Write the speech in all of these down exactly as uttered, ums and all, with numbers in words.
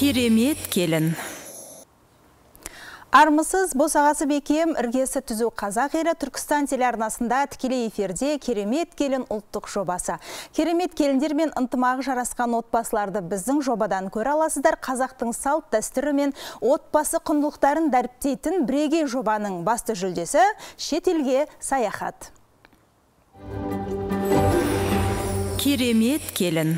Керемет келін. Армысыз босағасы бекем іргесі түзу қазақ елі Түркістан телеарнасында тікелей эфирде Керемет келін ұлттық жобасы. Керемет келіндермен ынтымағы жарасқан отбасыларды біздің жобадан көре аласыздар. Қазақтың салт дәстүрі мен отбасы құндылықтарын дәріптейтін бірегей жобаның басты жүлдесі шетелге саяхат. Керемет келін.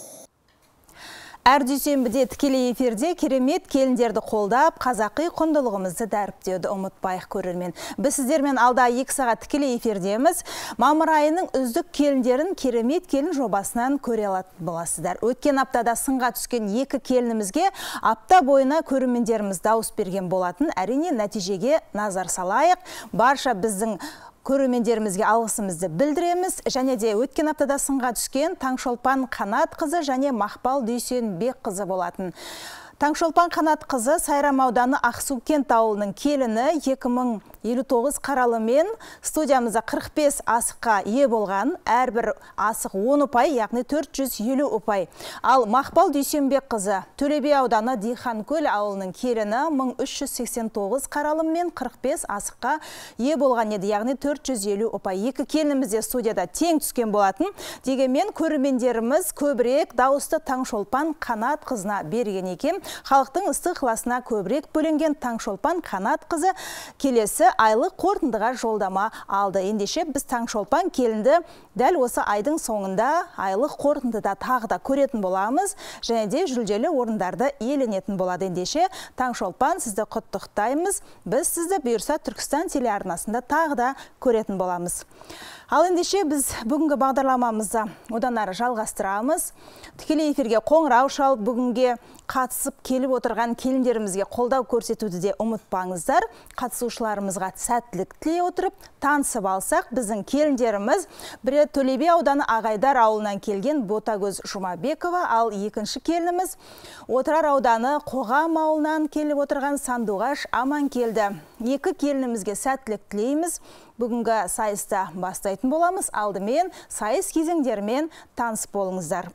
Әр дүйсенбіде тікелей эфирде керемет келіндерді қолдап, қазақи құндылығымызды дәріптеуді ұмытпайық көрермен. Біз сіздермен алда екі сағат тікелей эфирдеміз. Мамыр айының үздік келіндерін керемет келін жобасынан көре алатын боласыздар. Өткен аптада сынға түскен екі келінімізге апта бойына көрермендеріміз дауыс берген болатын. Әрине нәтижеге назар салайық. Барша біздің көрермендерімізге алғысымызды білдіреміз. Және де өткен аптада сынға түскен Таңшолпан Қанатқызы және Мақпал Дүйсенбекқызы болатын. Таңшолпан Қанатқызы Сайрам ауданы Ақсукент ауылының келіні екі мың елу тоғыз қаралымен студиямызда қырық бес асыққа ие болған. Әрбір асық он ұпай, яғни төрт жүз елу ұпай. Ал Мақпал Дүйсенбекқызы Төлебе ауданы Диханкөл ауылының келіні мың үш жүз сексен тоғыз қаралымен қырық бес асыққа ие болған еді, яғни төрт жүз елу ұпай. Екі келініміз де студияда тең түскен болатын. Дегенмен көрермендеріміз көбірек дауысты Таңшолпан Қанатқызына берген екен. Халықтың ыстық ықыласына көбірек бөленген Таңшолпан Қанатқызы келесі айлық қорытындыға жолдама алды. Ендеше біз Таңшолпан келінді дәл осы айдың соңында айлық қорытындыда тағы да көретін боламыз, және де жүлделі орындарды иеленетін болады. Ендеше Таңшолпан, сізді құттықтаймыз. Біз сізді бұйырса Түркістан телеарнасында тағы да көретін боламыз. Ал ендеше біз бүгінгі бағдарламамызды одан ары жалғастырамыз. Тікелей эфирге қоңырау шалып, бүгінге қатысып келіп отырған келіндерімізге қолдау көрсетуді де ұмытпаңыздар. Қатысушыларымызға сәттілік тілей отырып, танысып алсақ, біздің келіндеріміз бірі Төлебе ауданы Ағайдар ауылынан келген Ботагөз Жұмабекова, ал екінші келініміз Отырар ауданы Қоғам ауылынан келіп отырған Сандуғаш Аманкелді. Екі келінімізге сәттілік тілейміз. Бүгінгі сайыста бастайтын боламыз. Алдымен сайыс кезеңдерімен таныс болыңыздар.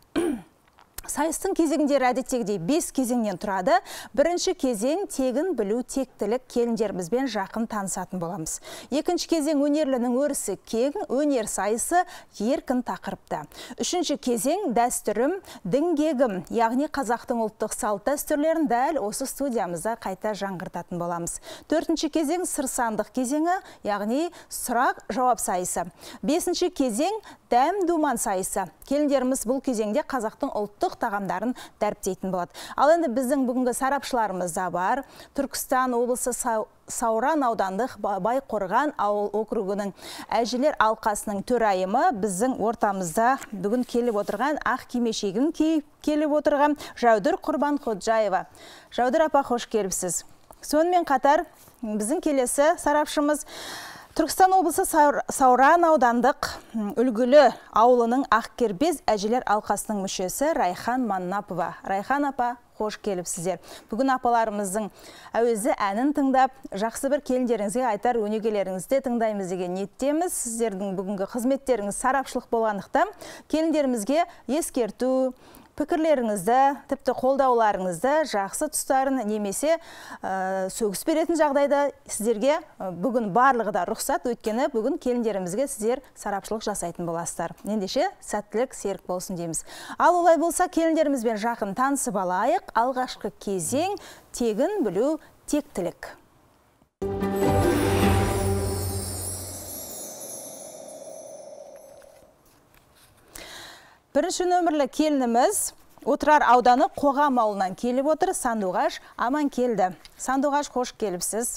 Сайыстың кезеңдері әдеттегідей бес кезеңнен тұрады. Бірінші кезең тегін білу, тектілік, келіндерімізбен жақын танысатын боламыз. Екінші кезең өнерлінің өрісі кең, өнер сайысы еркін тақырыпта. Үшінші кезең дәстүрім, діңгегім, яғни қазақтың ұлттық салт дәстүрлерін дәл осы студиямызда қайта жаңғыртатын боламыз. Төртінші кезең сырсандық кезеңі, яғни сұрақ жауап сайысы. Бесінші кезең дәм думан сайысы. Келіндеріміз бұл кезеңде қазақтың ұлттық тағамдарын дәріптейтін болады. Ал енді біздің бүгінгі сарапшыларымыз да бар. Түркістан облысы Сауран аудандық Байқорған ауыл округінің әжелер алқасының төрайымы біздің ортамызда бүгін келіп отырған ақ кимешегін киіп келіп отырған Жаудыр Құрбанқожаева. Жаудыр апа, қош келіпсіз. Сонымен қатар біздің келесі сарапшымыз Түркістан облысы Сауран аудандық үлгілі ауылының Ақкербез әжелер алқасының мүшесі Райхан Маннапова. Райхан апа, қош келіпсіздер. Бүгін апаларымыздың әуезі әнін тыңдап, жақсы бір келіндеріңізге айтар өнегелеріңізді тыңдаймыз деген ниеттеміз. Сіздердің бүгінгі қызметтеріңіз сарапшылық болғандықтан келіндерімізге ескерту, пікірлеріңізді, тіпті қолдауларыңызды, жақсы тұстарын немесе ә, сөгіс беретін жағдайда сіздерге бүгін барлығы да рұқсат, өйткені бүгін келіндерімізге сіздер сарапшылық жасайтын боласыздар. Ендеше сәттілік серік болсын дейміз. Ал олай болса келіндерімізбен жақын танысып алайық. Алғашқы кезең тегін білу, тектілік. Бірінші нөмірлі келініміз Отырар ауданы Қоғам ауылынан келіп отыр, Сандуғаш Аманкелді. Сандуғаш, қош келіпсіз.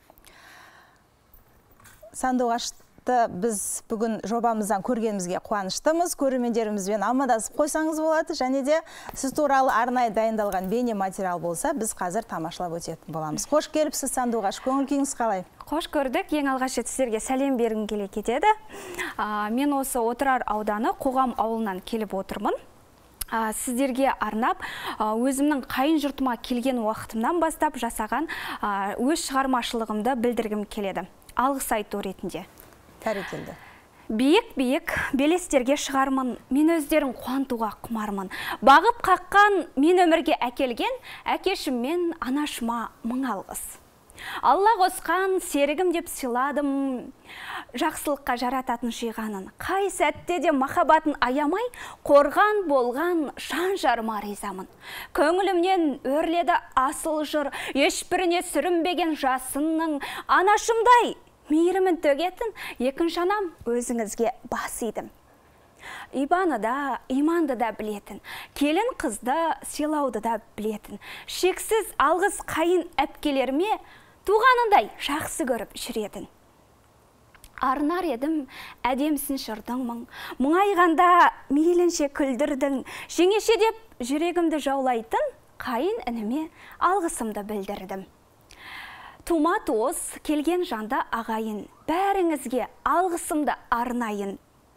Сандуғашты біз бүгін жобамыздан көргенімізге қуаныштымыз. Көрермендерімізбен амандасып қойсаңыз болады, және де сіз туралы арнайы дайындалған бейне материал болса, біз қазір тамашалап өтетін боламыз. Қош келіпсіз, Сандуғаш, көңіл күйіңіз қалай? Қош көрдік. Ең алғаш рет сіздерге сәлем бергім келе кетеді. Мен осы Отырар ауданы Қоғам ауылынан келіп отырмын. Сіздерге арнап, өзімнің қайын жұртыма келген уақытымнан бастап жасаған өз шығармашылығымды білдіргім келеді. Алғыс айту ретінде. Бәрекелді. Биік-биік белестерге шығармын, мен өздерін қуантуға құмармын. Бағып қаққан мен өмірге әкелген, әкешім мен анашыма мың алғыс. Алла қосқан серігім деп сыйладым, жақсылыққа жарататын жиғанын. Қай сәтте де махаббатын аямай, қорған болған жан жарыма ризамын. Көңілімнен өрледі асыл жыр, ешбіріне сүрінбеген жасынның. Анашымдай мейірімін төгетін екінші анам өзіңізге бас идім. Ибаны да, иманды да білетін, келін қызды сыйлауды да білетін. Шексіз алғыс қайын әпкелеріме туғанындай жақсы көріп жүретін. Арнар едім, әдемсін шырдың мұң, мұңайғанда мейлінше күлдірдің, жеңеше деп жүрегімді жаулайтын қайын ініме алғысымды білдірдім. Тума туыс келген жанда ағайын, бәріңізге алғысымды арнайын.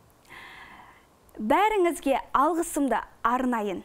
Бәріңізге алғысымды арнайын.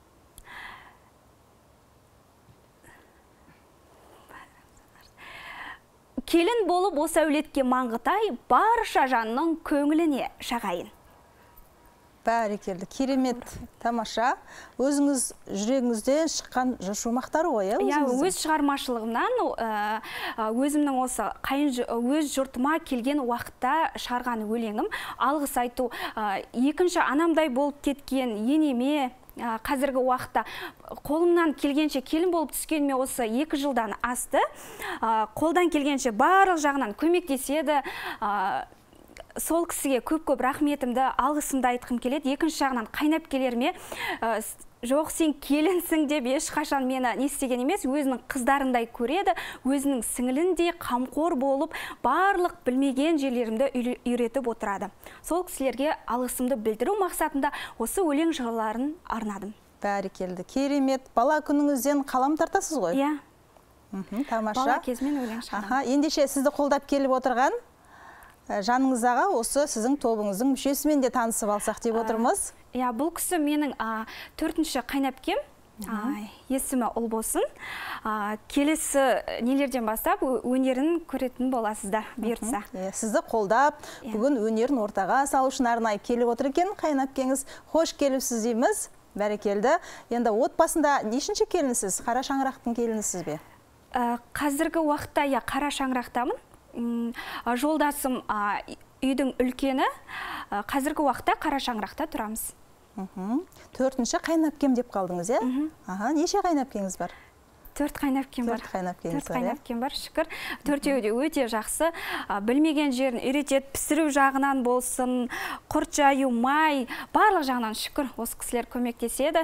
Келін болып осы әулетке маңғытай, барша жанның көңіліне шағайын. Бәрекелді, керемет, тамаша. Өзіңіз жүрегіңізден шыққан шумақтар ғой, иә? Өз шығармашылығымнан өзімнің осы өз жұртыма келген уақытта шығарған өлеңім, алғыс айту. Екінші анамдай болып кеткен енеме, қазіргі уақытта қолымнан келгенше келін болып түскеніме осы екі жылдан асты. Қолдан келгенше барлық жағынан көмектеседі. Сол кісіге көп-көп рахметімді, алғысымды айтқым келеді. Екінші жағынан қайнапкелеріме жоқ, сен келінсің деп ешқашан мені не істеген емес, өзінің қыздарындай көреді, өзінің сіңіліндей қамқор болып, барлық білмеген жерлерімді үйретіп отырады. Сол кісілерге алғысымды білдіру мақсатында осы өлең жырларын арнадым. Бәрекелді, керемет. Бала күніңізден қалам тартасыз ғой? Иә. Тамаша. Бала кезмен өлең шығарамын. Ендеше сізді қолдап келіп отырған жаныңыздаға осы сіздің тобыңыздың мүшесімен де танысып алсақ деп отырмыз. Иә, бұл кісі менің төртінші қайнапкем, есімі Ұлбосын. Келесі нелерден бастап өнерін көретін боласыздар, бұйыртса. Сізді қолдап, бүгін өнерін ортаға салу үшін арнайы келіп отыр екен. Қайнапкеңіз хош келіпсіз дейміз. Бәрекелді. Енді отбасында нешінші келінсіз? Қара шаңырақтың келінісіз бе? Қазіргі уақытта я қара шаңырақтамын. Жолдасым үйдің үлкені, қазіргі уақытта қара шаңырақта тұрамыз. Төртінші қайнапкем деп қалдыңыз, е? Неше қайнапкеңіз бар? Төрт қайнапкем бар. Төрт қайнапкеңіз бар, Төрт қайнапкем бар, шүкір. Төртеуі де өте жақсы. Білмеген жерін үйретеді, пісіру жағынан болсын, құрт жаю, май, барлық жағынан шүкір. Осы кісілер көмектеседі.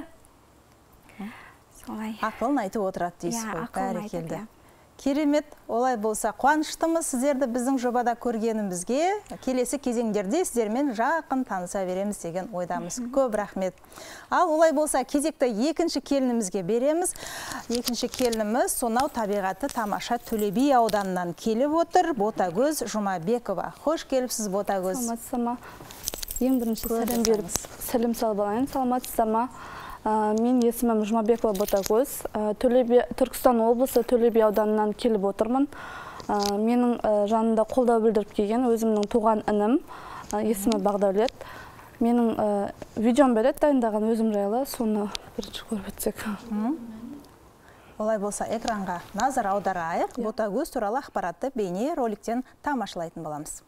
Ақылын айтып отырады дейсіз ғой, бәрекелді. Керемет, олай болса қуаныштымыз сіздерді біздің жобада көргенімізге. Келесі кезеңдерде сіздермен жақын таныса береміз деген ойдамыз. Көп рахмет. Ал олай болса кезекті екінші келінімізге береміз. Екінші келініміз сонау табиғаты тамаша Төле би ауданынан келіп отыр. Ботагөз Жұмабекова. Хош келіпсіз, Ботагөз. Саламатсыздар ма? Ең бірінші сәлем беріп, сәлем салып алайын. Саламатсыздар ма? Мен есімім Жұмабекова Ботагөз. Түркістан облысы Төле би ауданынан келіп отырмын. Менің жанында қолдау білдіріп келген өзімнің туған інім, есімі Бағдаулет. Менің видеом береді дайындаған өзім жайлы, соны бірінші көріп өтсек. Олай болса экранға назар аударайық. Ботагөз туралы ақпаратты бейне роликтен тамашалайтын боламыз.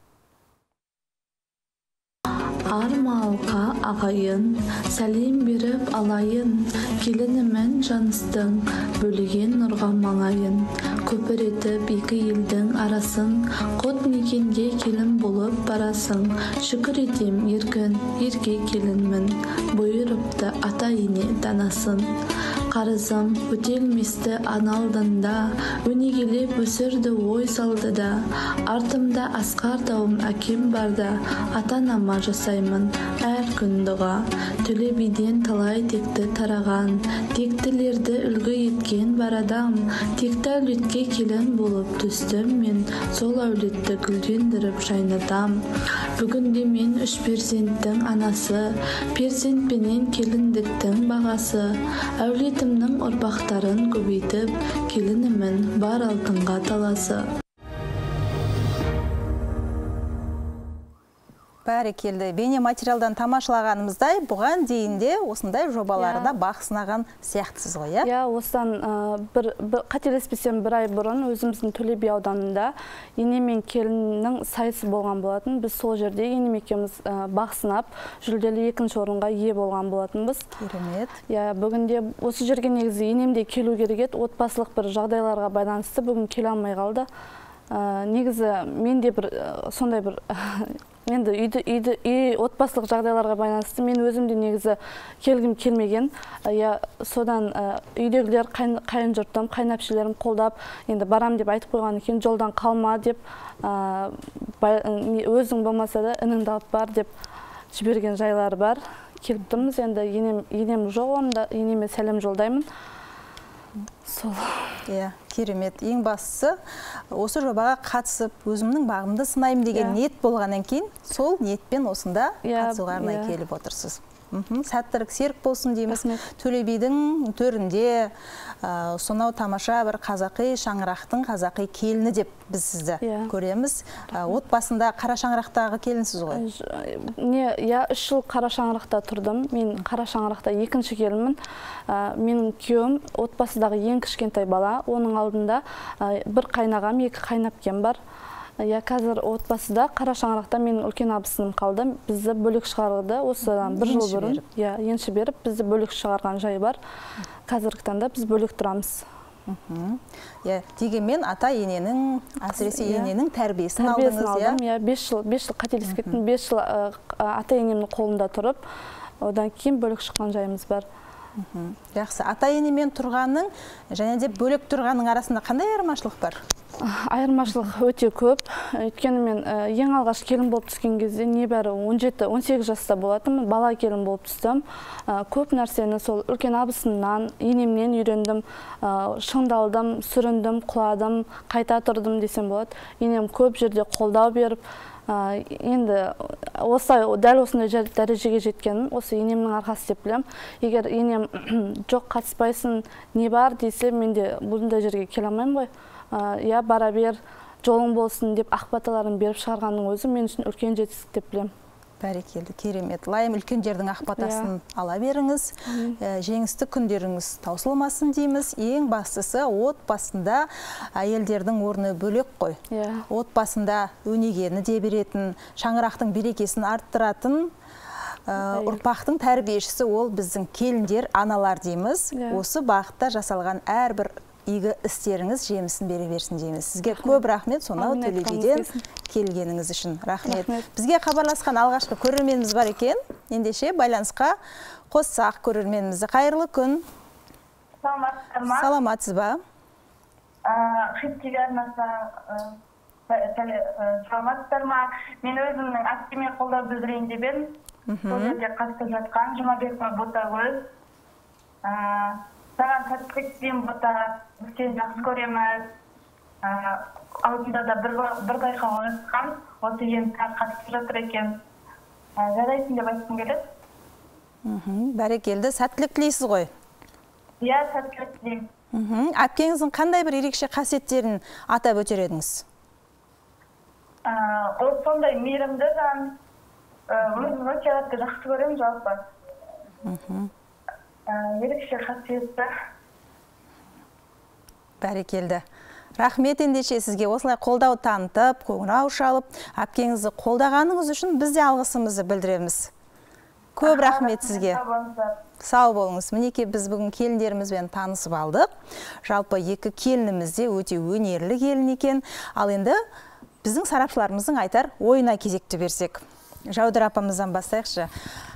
Армалға ағайын, сәлем беріп алайын, келінімін жаныстың, бөлеген нұрға маңайын. Көпір етіп екі елдің арасын, қот мекенге келін болып барасың. Шүкір етем еркін, ерке келінмін, бұйырыпты ата ене данасын. Қарызым өтелместі аналдында, өнегелеп өсірді ой салды да. Артымда асқар тауым әкем барда, ата-анама жасаймын әр күн дұға. Төле биден талай текті тараған, тектілерді үлгі еткен бар адам. Текті әулетке келін болып түстім мен, сол әулетті гүлдендіріп жайнатам. Бүгінде мен үш перзенттің анасы, перзентпенен келіндіктің бағасы. Әулетімнің ұрпақтарын көбейтіп, келінімін бар алтынға таласы. Бәрекелді. Бейне материалдан тамашылағанымыздай, бұған дейінде осындай жобаларда бақ сынаған сияқтысыз ғой, иә? Иә, осыдан бір қателеспесем бір ай бұрын өзіміздің Төле би ауданында ене мен келіннің сайысы болған болатын. Біз сол жерде енем екеуміз бақ сынап, жүлделі екінші орынға ие болған болатынбыз. Керемет. Иә, бүгінде осы жерге негізі енемде келу керек еді, отбасылық бір жағдайларға байланысты бүгін келе алмай қалды. Негізі менде бір сондай бір енді үйді үйді үй отбасылық жағдайларға байланысты мен өзімде негізі келгім келмеген. Я содан үйдегілер қайын жұртым, қайнапшыларым қолдап, енді барам деп айтып қойған екен, жолдан қалма деп, өзің болмаса да ініңді алып бар деп жіберген жайлары бар. Келіп тұрмыз, енді енем енем жоқ, онда енеме сәлем жолдаймын. Сол. Иә, керемет. Ең бастысы осы жобаға қатысып, өзімнің бағымды сынайым деген ниет болғаннан кейін, сол ниетпен осында қатысуға арнайы келіп отырсыз. Сәттілік серік болсын дейміз. Төле бидің төрінде сонау тамаша бір қазақи шаңырақтың қазақи келіні деп біз сізді көреміз. Отбасында қара шаңырақтағы келінсіз ғой? Не, я үш жыл қара шаңырақта тұрдым. Мен қара шаңырақта екінші келінмін. Менің күйеуім отбасыдағы ең кішкентай бала. Оның алдында бір қайнағам, екі қайнапкем бар. Я қазір отбасыда қара шаңырақта менің үлкен абысыным қалды. Бізді бөлек шығарды. Осыдан бір жыл бұрын, я енші беріп, бізді бөлек шығарған жай бар. Қазіргі таңда біз бөлек тұрамыз. Дегенмен ата ененің, әсіресе ененің тәрбиесін алдыңыз, иә? Я бес жыл, бес жыл қателесіп кеттім. бес жыл ата енемнің қолында тұрып, одан кейін бөлек шыққан жайымыз бар. Жақсы, ата енемен тұрғаның және де бөлек тұрғаның арасында қандай айырмашылық бар? Айырмашылық өте көп. Өйткені мен ең алғаш келін болып түскен кезде небәрі он жеті он сегіз жаста болатынмын, бала келін болып түстім. Көп нәрсені сол үлкен абысымнан, енемнен үйрендім, шыңдалдым, сүріндім, құладым, қайта тұрдым десем болады. Енем көп жерде қолдау беріп, енді осылай дәл осындай дәрежеге жеткенім осы енемнің арқасы деп білем. Егер енем жоқ қатыспайсың, не бар десе, мен де бұндай жерге келе алмаймын ғой. Я бара бер, жолың болсын деп ақбаталарын беріп шығарғанның өзі мен үшін үлкен жетістік деп білем. Бәрекелді, керемет. Лайым үлкендердің ақбатасын ала беріңіз. Жеңісті күндеріңіз таусылмасын дейміз. Ең бастысы отбасында әйелдердің орны бөлек қой. Отбасында өнегені де беретін, шаңырақтың берекесін арттыратын ұрпақтың тәрбиешісі ол біздің келіндер, аналар дейміз. Осы бағытта жасалған әрбір игі істеріңіз жемісін бере берсін дейміз. Сізге көп рахмет, сонау Төле биден келгеніңіз үшін. Рахмет. Бізге хабарласқан алғашқы көрерменіміз бар екен. Ендеше байланысқа қоссақ көрерменімізді. Қайырлы күн. Саламатсыз ба? Саламатсыздар ма? Мен өзімнің актіме қолдау білдірейін деп едім. Сол жерде қатысып жатқан Жұмабекова Ботагөз. Саған сәттілік тілеймін, Бота, біз сені жақсы көреміз. Алдында да бір байқауға қатысқан, осы жеңіске қатысып жатыр екен. Жарайсың деп айтқым келеді. Бәрекелді, сәттілік тілейсіз ғой? Иә, сәттілік тілеймін. Әпкеңіздің қандай бір ерекше қасиеттерін атап өтер едіңіз? Ол сондай мейірімді жан, өзім өте қатты жақсы көремін жалпы. Ерекше қасиетті. Бәрекелді. Рахмет ендеше сізге осылай қолдау танытып, қоңырау шалып, әпкеңізді қолдағаныңыз үшін біз де алғысымызды білдіреміз. Көп рахмет сізге. Сау болыңыз. Мінеке біз бүгін келіндерімізбен танысып алдық. Жалпы екі келініміз де өте өнерлі келін екен. Ал енді біздің сарапшыларымыздың айтар ойына кезекті берсек. Жаудыр апамыздан бастайықшы.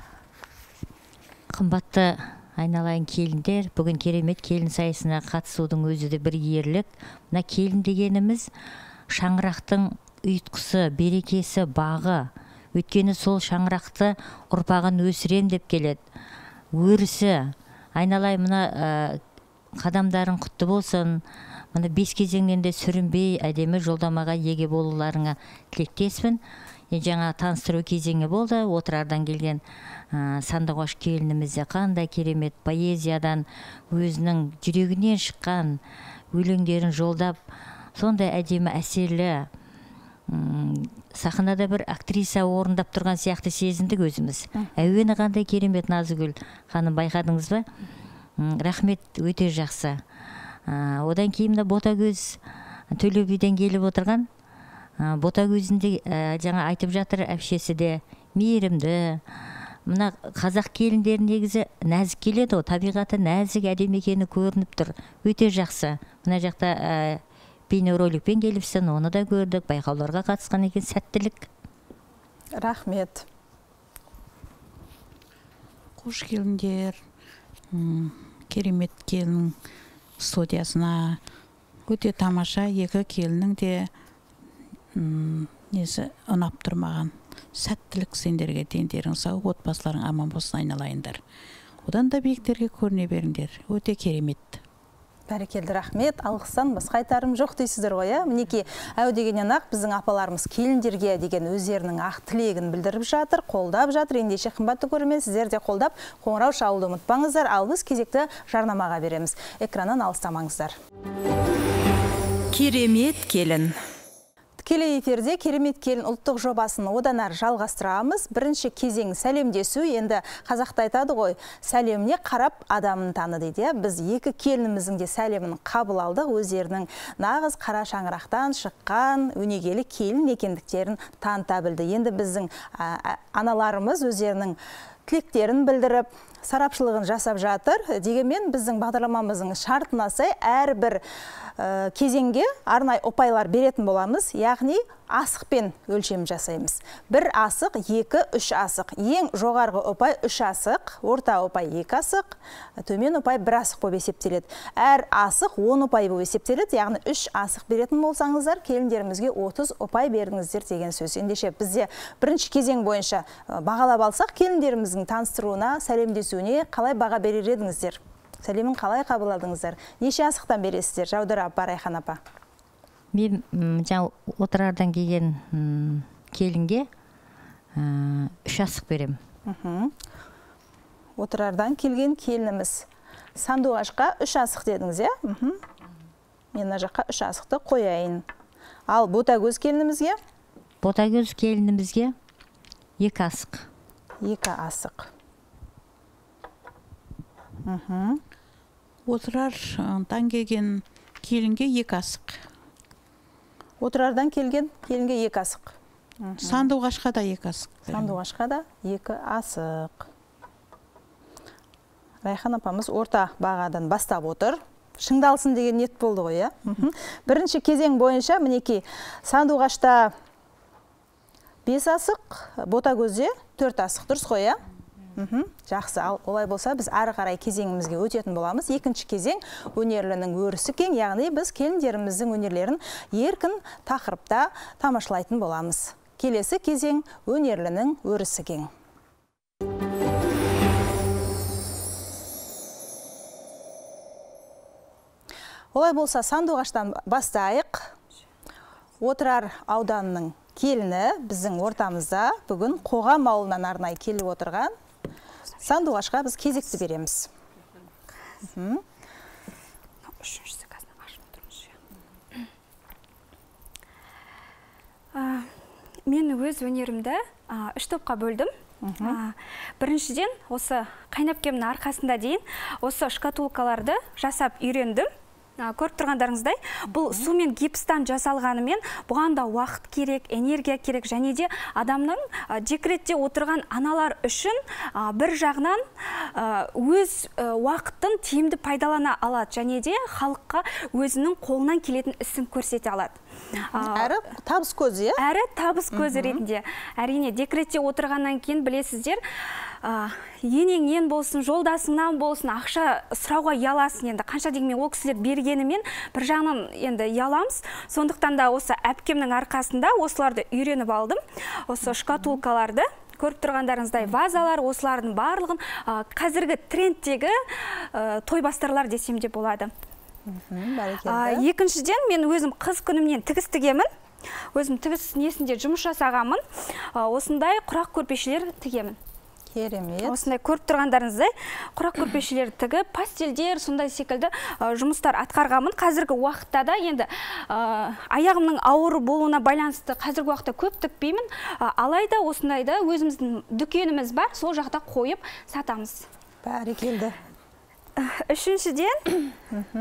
Қымбатты айналайын келіндер, бүгін керемет келін сайысына қатысудың өзі де бір ерлік. Мына келін дегеніміз шаңырақтың ұйытқысы, берекесі, бағы. Өйткені сол шаңырақты ұрпағын өсірем деп келеді. Өрісі, айналайын мына қадамдарың құтты болсын. Мына бес кезеңнен де сүрінбей әдемі жолдамаға еге болуларыңа тілектеспін. Жаңа таныстыру кезеңі болды, отырардан келген Сандуғаш келінімізде қандай керемет поэзиядан өзінің жүрегінен шыққан өлеңдерін жолдап, сондай әдемі әсерлі сахнада бір актриса орындап тұрған сияқты сезіндік өзіміз. Әуені қандай керемет, Назгүл ханым, байқадыңыз ба? Рахмет, өте жақсы. Одан кейін мына Ботагөз Төле биден келіп отырған. Ботагөзінде жаңа айтып жатыр, әпшесі де мейірімді. Мына қазақ келіндері негізі нәзік келеді, табиғаты нәзік, әдемі екені көрініп тұр. Өте жақсы. Мына жақта бейнероликпен келіпсін, оны да көрдік, байқауларға қатысқан екен, сәттілік. Рахмет. Қош келіндер, керемет келін студиясына өте тамаша, екі келінің де несі ұнап тұрмаған. Сәттілік сендерге, дендерің сау, отбасыларың аман болсын, айналайындар. Одан да биіктерге көріне беріңдер. Өте керемет. Бәрекелді, рахмет. Алғыстан басқа айтарым жоқ дейсіздер ғой, мінеки әу дегеннен ақ біздің апаларымыз келіндерге деген өздерінің ақ тілегін білдіріп жатыр, қолдап жатыр. Ендеше қымбатты көрермен, сіздер де қолдап қоңырау шалуды ұмытпаңыздар. Ал біз кезекті жарнамаға береміз. Экраннан алыстамаңыздар. Керемет келін. Тікелей эфирде керемет келін ұлттық жобасын одан әрі жалғастырамыз. Бірінші кезең сәлемдесу. Енді қазақта айтады ғой, сәлеміне қарап адамын таны дейді. Біз екі келініміздің де сәлемін қабыл алдық. Өздерінің нағыз қара шаңырақтан шыққан өнегелі келін екендіктерін таныта білді. Енді біздің аналарымыз өздерінің тілектерін білдіріп, сарапшылығын жасап жатыр. Дегенмен біздің бағдарламамыздың шартына сай әрбір кезеңге арнай ұпайлар беретін боламыз, яғни асықпен өлшем жасаймыз. Бір асық, екі, үш асық. Ең жоғарғы ұпай үш асық, орта ұпай екі асық, төмен ұпай бір асық болып есептеледі. Әр асық он ұпай болып есептеледі, яғни үш асық беретін болсаңыздар, келіндерімізге отыз ұпай бердіңіздер деген сөз. Ендеше бізде бірінші кезең бойынша бағалап алсақ, келіндеріміздің таныстыруына, сәлемдесуіне қалай баға берер едіңіздер? Сәлемін қалай қабыл алдыңыздар? Неше асықтан бересіздер? Жаудыра апа, Райхан апа. Мен жаңа отырардан келген келінге үш асық берем. Отырардан келген келініміз. Сандуғашқа үш асық дедіңіз, е? Мен мына жаққа үш асықты қояйын. Ал Ботагөз келінімізге? Ботагөз келінімізге екі асық. Екі асық. Отырардан келген келінге екі асық. Отырардан келген келінге екі асық. Сандуғашқа да екі асық. Сандуғашқа да екі асық. Райхан апамыз орта бағадан бастап отыр. Шыңдалсын деген ниет болды ғой, е? Бірінші кезең бойынша мінеки сандуғашта бес асық, Ботагөзде төрт асық, дұрыс қой, е? Жақсы, ал олай болса біз әрі қарай кезеңімізге өтетін боламыз. Екінші кезең өнерлінің өрісі кең, яғни біз келіндеріміздің өнерлерін еркін тақырыпта тамашалайтын боламыз. Келесі кезең өнерлінің өрісі кең. Олай болса сандуғаштан бастайық. Отырар ауданының келіні біздің ортамызда бүгін Қоғам ауылынан арнай келіп отырған Сандуғашқа біз кезекті береміз. Мен өз өнерімді үш топқа бөлдім. Біріншіден, осы қайнапкемнің арқасында дейін осы шкатулкаларды жасап үйрендім. Көріп тұрғандарыңыздай, бұл сумен гипстан жасалғанымен бұған да уақыт керек, энергия керек, және де адамның декретте отырған аналар үшін бір жағынан өз уақытын тиімді пайдалана алады, және де халыққа өзінің қолынан келетін ісін көрсете алады. Әрі табыс көзі, е? Әрі табыс көзі ретінде. Әрине, декретте отырғаннан кейін білесіздер, енеңнен болсын, жолдасыңнан болсын, ақша сұрауға ұяласың. Енді қанша дегенмен ол кісілер бергенімен бір жағынан енді ұяламыз. Сондықтан да осы әпкемнің арқасында осыларды үйреніп алдым. Осы шкатулкаларды, көріп тұрғандарыңыздай вазалар, осылардың барлығын қазіргі трендтегі тойбастарлар десем де болады. Екіншіден, мен өзім қыз күнімнен тігіс тігемін. Өзім тігіс несінде жұмыс жасағамын. Осындай құрақ көрпешелер тігемін. Керемет. Осындай көріп тұрғандарыңыздай құрақ көрпешелер тігіп, пастельдер, сондай секілді жұмыстар атқарғанмын. Қазіргі уақытта да енді аяғымның ауыр болуына байланысты қазіргі уақытта көп тікпеймін. Алайда осындайда өзіміздің дүкеніміз бар, сол жақта қойып сатамыз. Бәрекелді. Үшіншіден,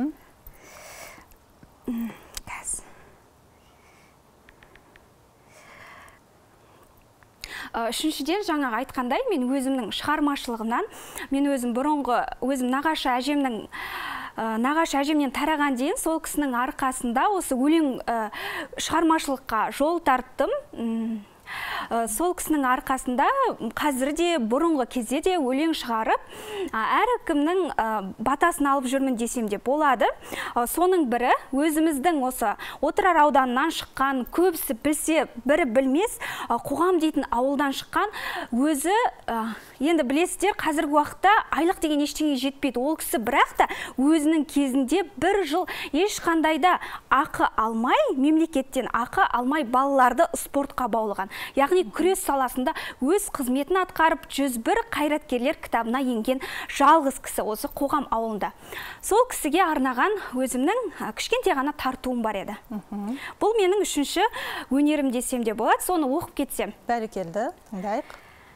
Үшіншіден, жаңағы айтқандай, мен өзімнің шығармашылығымнан, мен өзім бұрынғы, өзім нағашы әжемнің, нағашы әжемнен тараған дейін, сол кісінің арқасында осы өлең шығармашылыққа жол тарттым. Сол кісінің арқасында қазірде бұрынғы кезде де өлең шығарып, әркімнің батасын алып жүрмін десем де болады. Соның бірі өзіміздің осы Отырар ауданынан шыққан, көбісі білсе, бірі білмес, Қоғам дейтін ауылдан шыққан, өзі енді білесіздер, қазіргі уақытта айлық деген ештеңе жетпейді. Ол кісі бірақ та өзінің кезінде бір жыл ешқандайда ақы алмай, мемлекеттен ақы алмай балаларды спортқа баулыған. Яғни күрес саласында өз қызметін атқарып, жүз бір қайраткерлер кітабына енген жалғыз кісі осы Қоғам ауылында. Сол кісіге арнаған өзімнің кішкентай ғана тартуым бар еді. Бұл менің үшінші өнерім десем де болады, соны оқып кетсем. Бәрекелді, тыңдайық.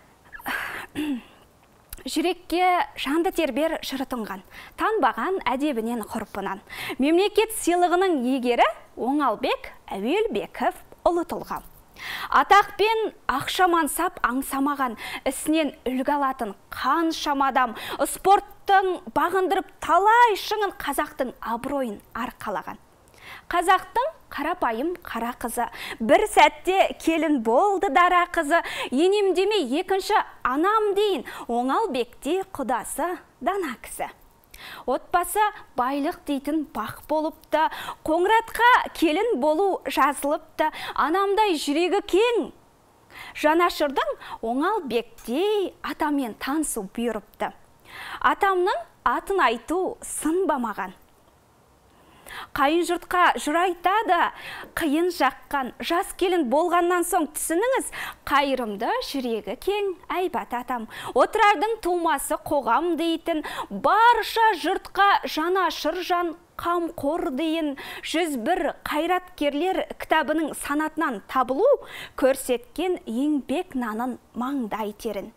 Жүрекке жанды тербер жыры тұнған, танбаған әдебінен ғұрпынан. Мемлекет сыйлығының егері Оңалбек Әуелбеков ұлы тұлға. Атақпен ақшаман сап аңсамаған, ісінен үлгі алатын қаншама адам, спорттың бағындырып талай шыңын, қазақтың абыройын арқалаған. Қазақтың қарапайым қара қызы, бір сәтте келін болды дара қызы, енем демей екінші анам дейін, Оңалбекте құдасы дана кісі. Отбасы байлық дейтін бақ болыпты, Қоңыратқа келін болу жазылыпты, анамдай жүрегі кең. Жанашырдың Оңалбектей атамен танысу бұйырыпты. Атамның атын айту сынбамаған. Қайын жұртқа жыр айтады, қиын жаққан, жас келін болғаннан соң түсініңіз, қайырымды жүрегі кең әйбат атам. Отырардың тумасы Қоғам дейтін, барша жұртқа жанашыр жан қамқор дейін. жүз бір қайраткерлер кітабының санатынан табылу, көрсеткен еңбек нанын маңдай терін.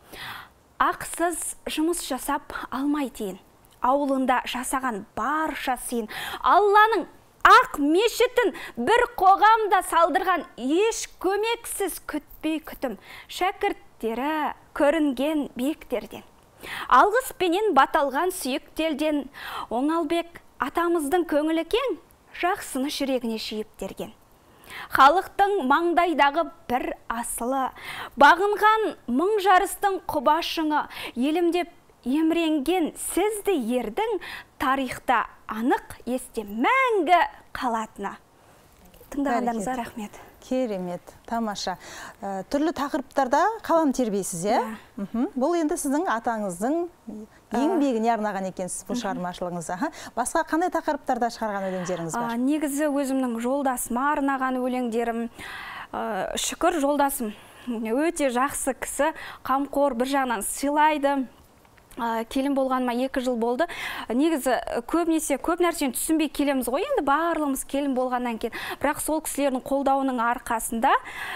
Ақсыз жұмыс жасап алмай тиін. Ауылында жасаған барша сыйын, Алланың ақ мешітін бір қоғамда салдырған, еш көмексіз күтпей күтім, шәкірттері көрінген биіктерден. Алғыспенен баталған сүйіктелден, Оңалбек атамыздың көңілі кең, жақсыны жүрегіне шүйіптерген. Халықтың маңдайдағы бір асылы, бағынған мың жарыстың құбашыңы, елімдеп емренген сізді ердің, тарихта анық есте мәңгі қалатына. Тыңдағандарыңызға рахмет. Керемет, тамаша. Түрлі тақырыптарда қалам тербейсіз, е? Бұл енді сіздің атаңыздың еңбегіне арнаған екенсіз бұл шығармашылығыңызда. Басқа қандай тақырыптарда шығарған өлеңдеріңіз бар? Негізі өзімнің жолдасыма арнаған өлеңдерім. Шүкір, жолдасым өте жақсы кісі, қамқор, бір жағынан сыйлайды. Келін болғаныма екі жыл болды. Негізі көбінесе көп нәрсені түсінбей келеміз ғой, енді барлығымыз келін болғаннан кейін. Бірақ сол кісілердің қолдауының арқасында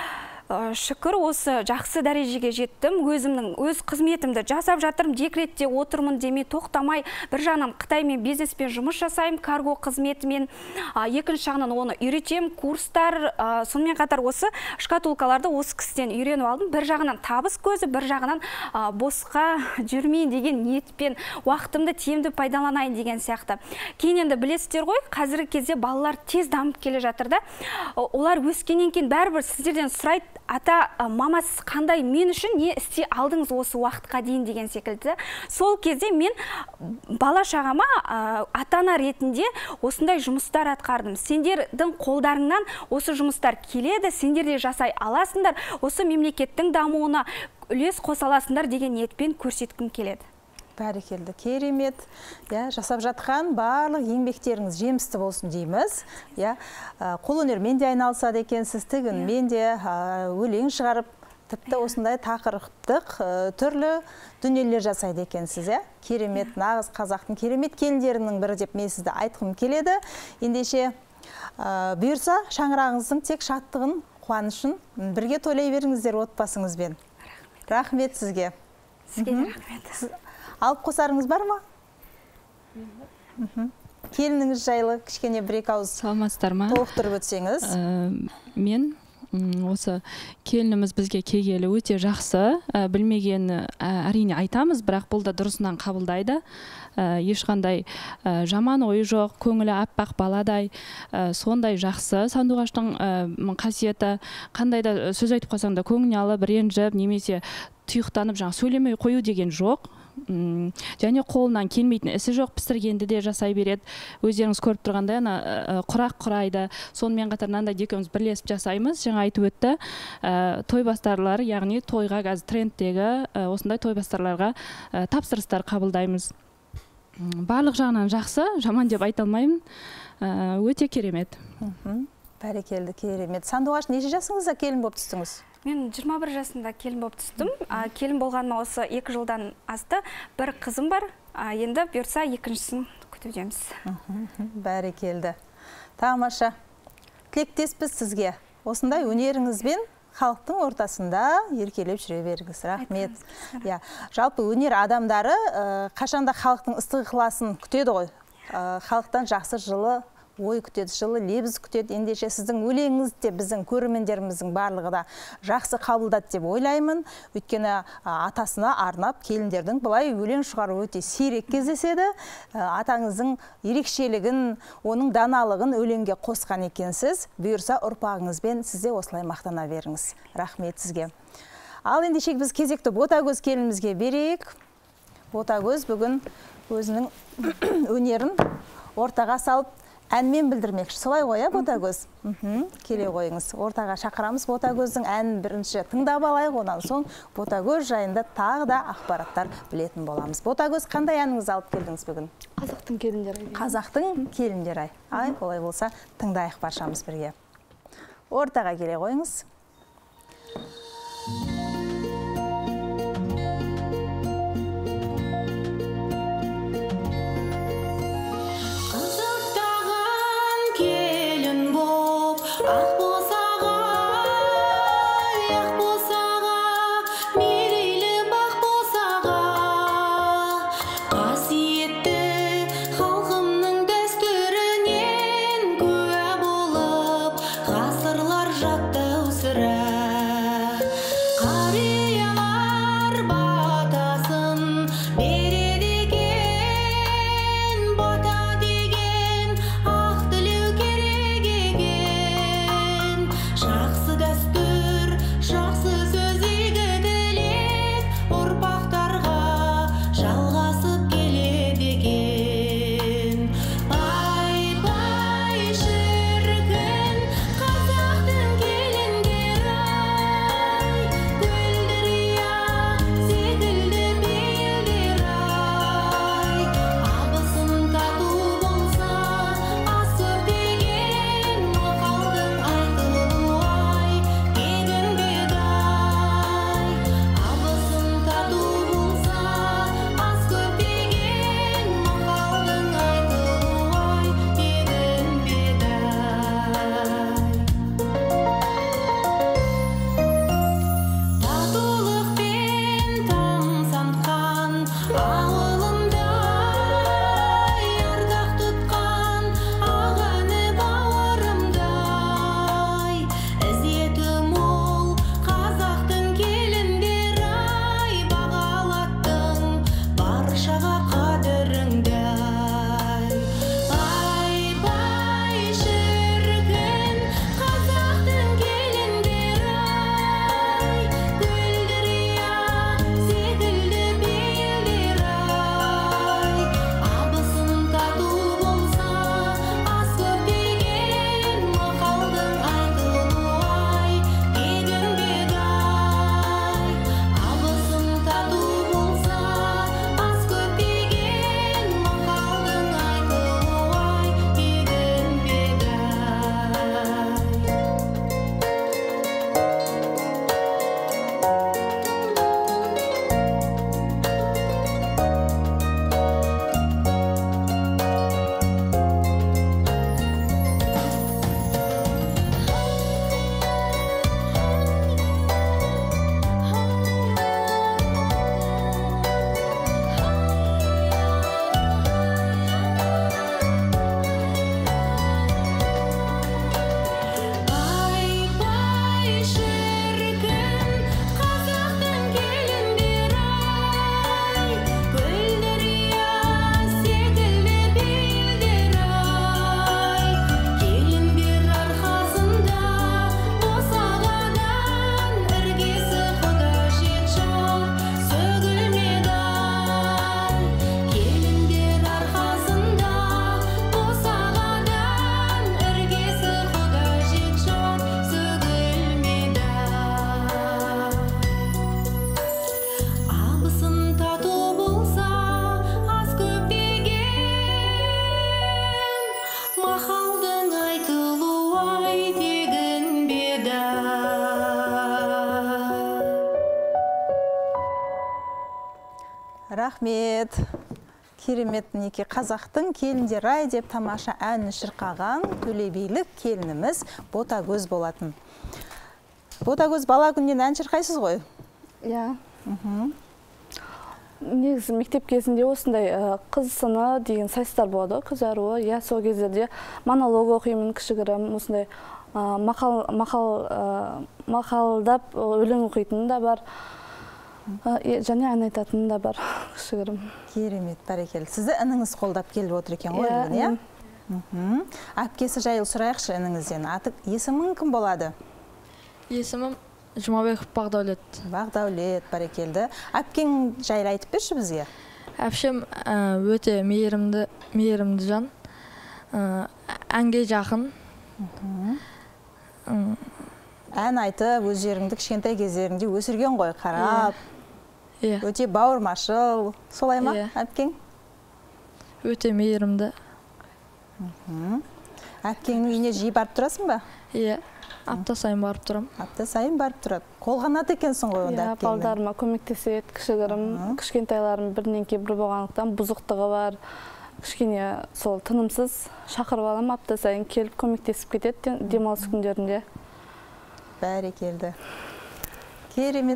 шүкір осы жақсы дәрежеге жеттім. Өзімнің өз қызметімді жасап жатырмын, декретте отырмын демей тоқтамай, бір жағынан Қытаймен бизнеспен жұмыс жасаймын, карго қызметімен, екінші жағынан оны үйретем, курстар, сонымен қатар осы шкатулкаларды осы кісіден үйреніп алдым. Бір жағынан табыс көзі, бір жағынан босқа жүрмейін деген ниетпен уақытымды тиімді пайдаланайын деген сияқты. Кейін енді білесіздер ғой, қазіргі кезде балалар тез дамып келе жатыр да. Олар өскеннен кейін бәрібір сіздерден сұрайды, ата, мама, сіз қандай мен үшін не істей алдыңыз осы уақытқа дейін деген секілді. Сол кезде мен бала шағама ата-ана ретінде осындай жұмыстар атқардым. Сендердің қолдарыңнан осы жұмыстар келеді, сендер де жасай аласыңдар, осы мемлекеттің дамуына үлес қоса аласыңдар деген ниетпен көрсеткім келеді. Бәрекелді, керемет. Жасап жатқан барлық еңбектеріңіз жемісті болсын дейміз. Қолөнермен де айналысады екенсіз, тігінмен де, өлең шығарып, тіпті осындай тақырыптық түрлі дүниелер жасайды екенсіз, иә? Керемет, нағыз қазақтың керемет келіндерінің бірі деп мен сізді айтқым келеді. Ендеше бұйырса шаңырағыңыздың тек шаттығын, қуанышын бірге тойлай беріңіздер отбасыңызбен. Рахмет сізге. Сізге де рахмет. Алып қосарыңыз бар ма? Келініңіз жайлы кішкене бір-екі ауыз толықтырып өтсеңіз. Мен осы келініміз бізге келгелі өте жақсы, білмеген әрине айтамыз, бірақ бұл да дұрысынан қабылдайды. Ешқандай жаман ойы жоқ, көңілі аппақ баладай, сондай жақсы. Сандуғаштың қасиеті, қандай да сөз айтып қалсаң да көңіліне алып, ренжіп, немесе тұйықтанып жаңа сөйлемей қою деген жоқ. Және қолынан келмейтін ісі жоқ, пісіргенді де жасай береді. Өздеріңіз көріп тұрғандай, ана құрақ құрайды. Сонымен қатар мынандай екеуміз бірлесіп жасаймыз. Жаңа айтып өтті, той бастарлар, яғни тойға қазір трендтегі осындай той бастарларға тапсырыстар қабылдаймыз. Барлық жағынан жақсы, жаман деп айта алмаймын. Өте керемет. Бәрекелді, керемет. Сандуғаш, неше жасыңызда келін болып түстіңіз? Мен жиырма бір жасында келін болып түстім. Келін болғаныма осы екі жылдан асты. Бір қызым бар. Енді бұйырса екіншісін күтудеміз. Бәрекелді. Тамаша. Тілектеспіз сізге. Осындай өнеріңізбен халықтың ортасында еркелеп жүре беріңіз. Рахмет. Жалпы өнер адамдары қашанда халықтың ыстық ықыласын күтеді ғой. Халықтан жақсы, жылы ой күтеді, жылы лебіз күтеді. Ендеше сіздің өлеңіңіз де біздің көрермендеріміздің барлығы да жақсы қабылдады деп ойлаймын. Өйткені атасына арнап келіндердің былай өлең шығару өте сирек кездеседі. Атаңыздың ерекшелігін, оның даналығын өлеңге қосқан екенсіз. Бұйырса ұрпағыңызбен сізде осылай мақтана беріңіз. Рахмет сізге. Ал ендеше біз кезекті Ботагөз келінімізге берейік. Ботагөз бүгін өзінің өнерін ортаға салып әнмен білдірмекші. Солай ғой, Ботагөз? Келе қойыңыз. Ортаға шақырамыз. Ботагөздің әнін бірінші тыңдап алайық, онан соң Ботагөз жайында тағы да ақпараттар білетін боламыз. Ботагөз, қандай әніңіз алып келдіңіз бүгін? Қазақтың келіндері. Қазақтың келіндері. Ай, олай болса, тыңдайық баршамыз бірге. Ортаға келе қойыңыз. Bye bye şirkin, Қазақтың келін. Рахмет. Керемет, мінекей қазақтың келіндері ай деп тамаша әнін шырқаған төлебилік келініміз Ботагөз болатын. Ботагөз, бала күннен ән шырқайсыз ғой? Иә. Негізі мектеп кезінде осындай қыз сыны деген сайыстар болады, күз аруы. Иә, сол кездерде монолог оқимын, кішігірім, осындай мақалдап өлең оқитын да бар. Және ән айтатын да бар, кішігірім. Керемет, бәрекелді. Сізді ініңіз қолдап келіп отыр екен ғой, иә? Әпкесі жайлы сұрайықшы ініңізден. Есімің кім болады? Есімім Жұмабеков Бағдаулет. Бағдаулет, бәрекелді. Әпкең жайлы айтып берші бізге? Әпшем өте мейірімді жан, әнге жақын. Ән айтып, өз жеріңді кішкентай кездеріңде өсірген ғой, қарап. Өте бауырмашыл. Солай ма, әпкең? Өте мейірімді. Әпкеңнің үйіне жиі барып тұрасың ба? Иә, апта сайын барып тұрам. Апта сайын барып тұрады. Қолғанат екенсің ғой онда әпкеңнің? Иә, балдарыма көмектеседі, кішігірім, кішкентайларым бірінен кейін бір болғандықтан бұзықтығы бар. Кішкене сол тынымсыз шақырып алам, апта сайын келіп көмектесіп кетеді демалыс күндерінде. Бәрекелді. Керемет.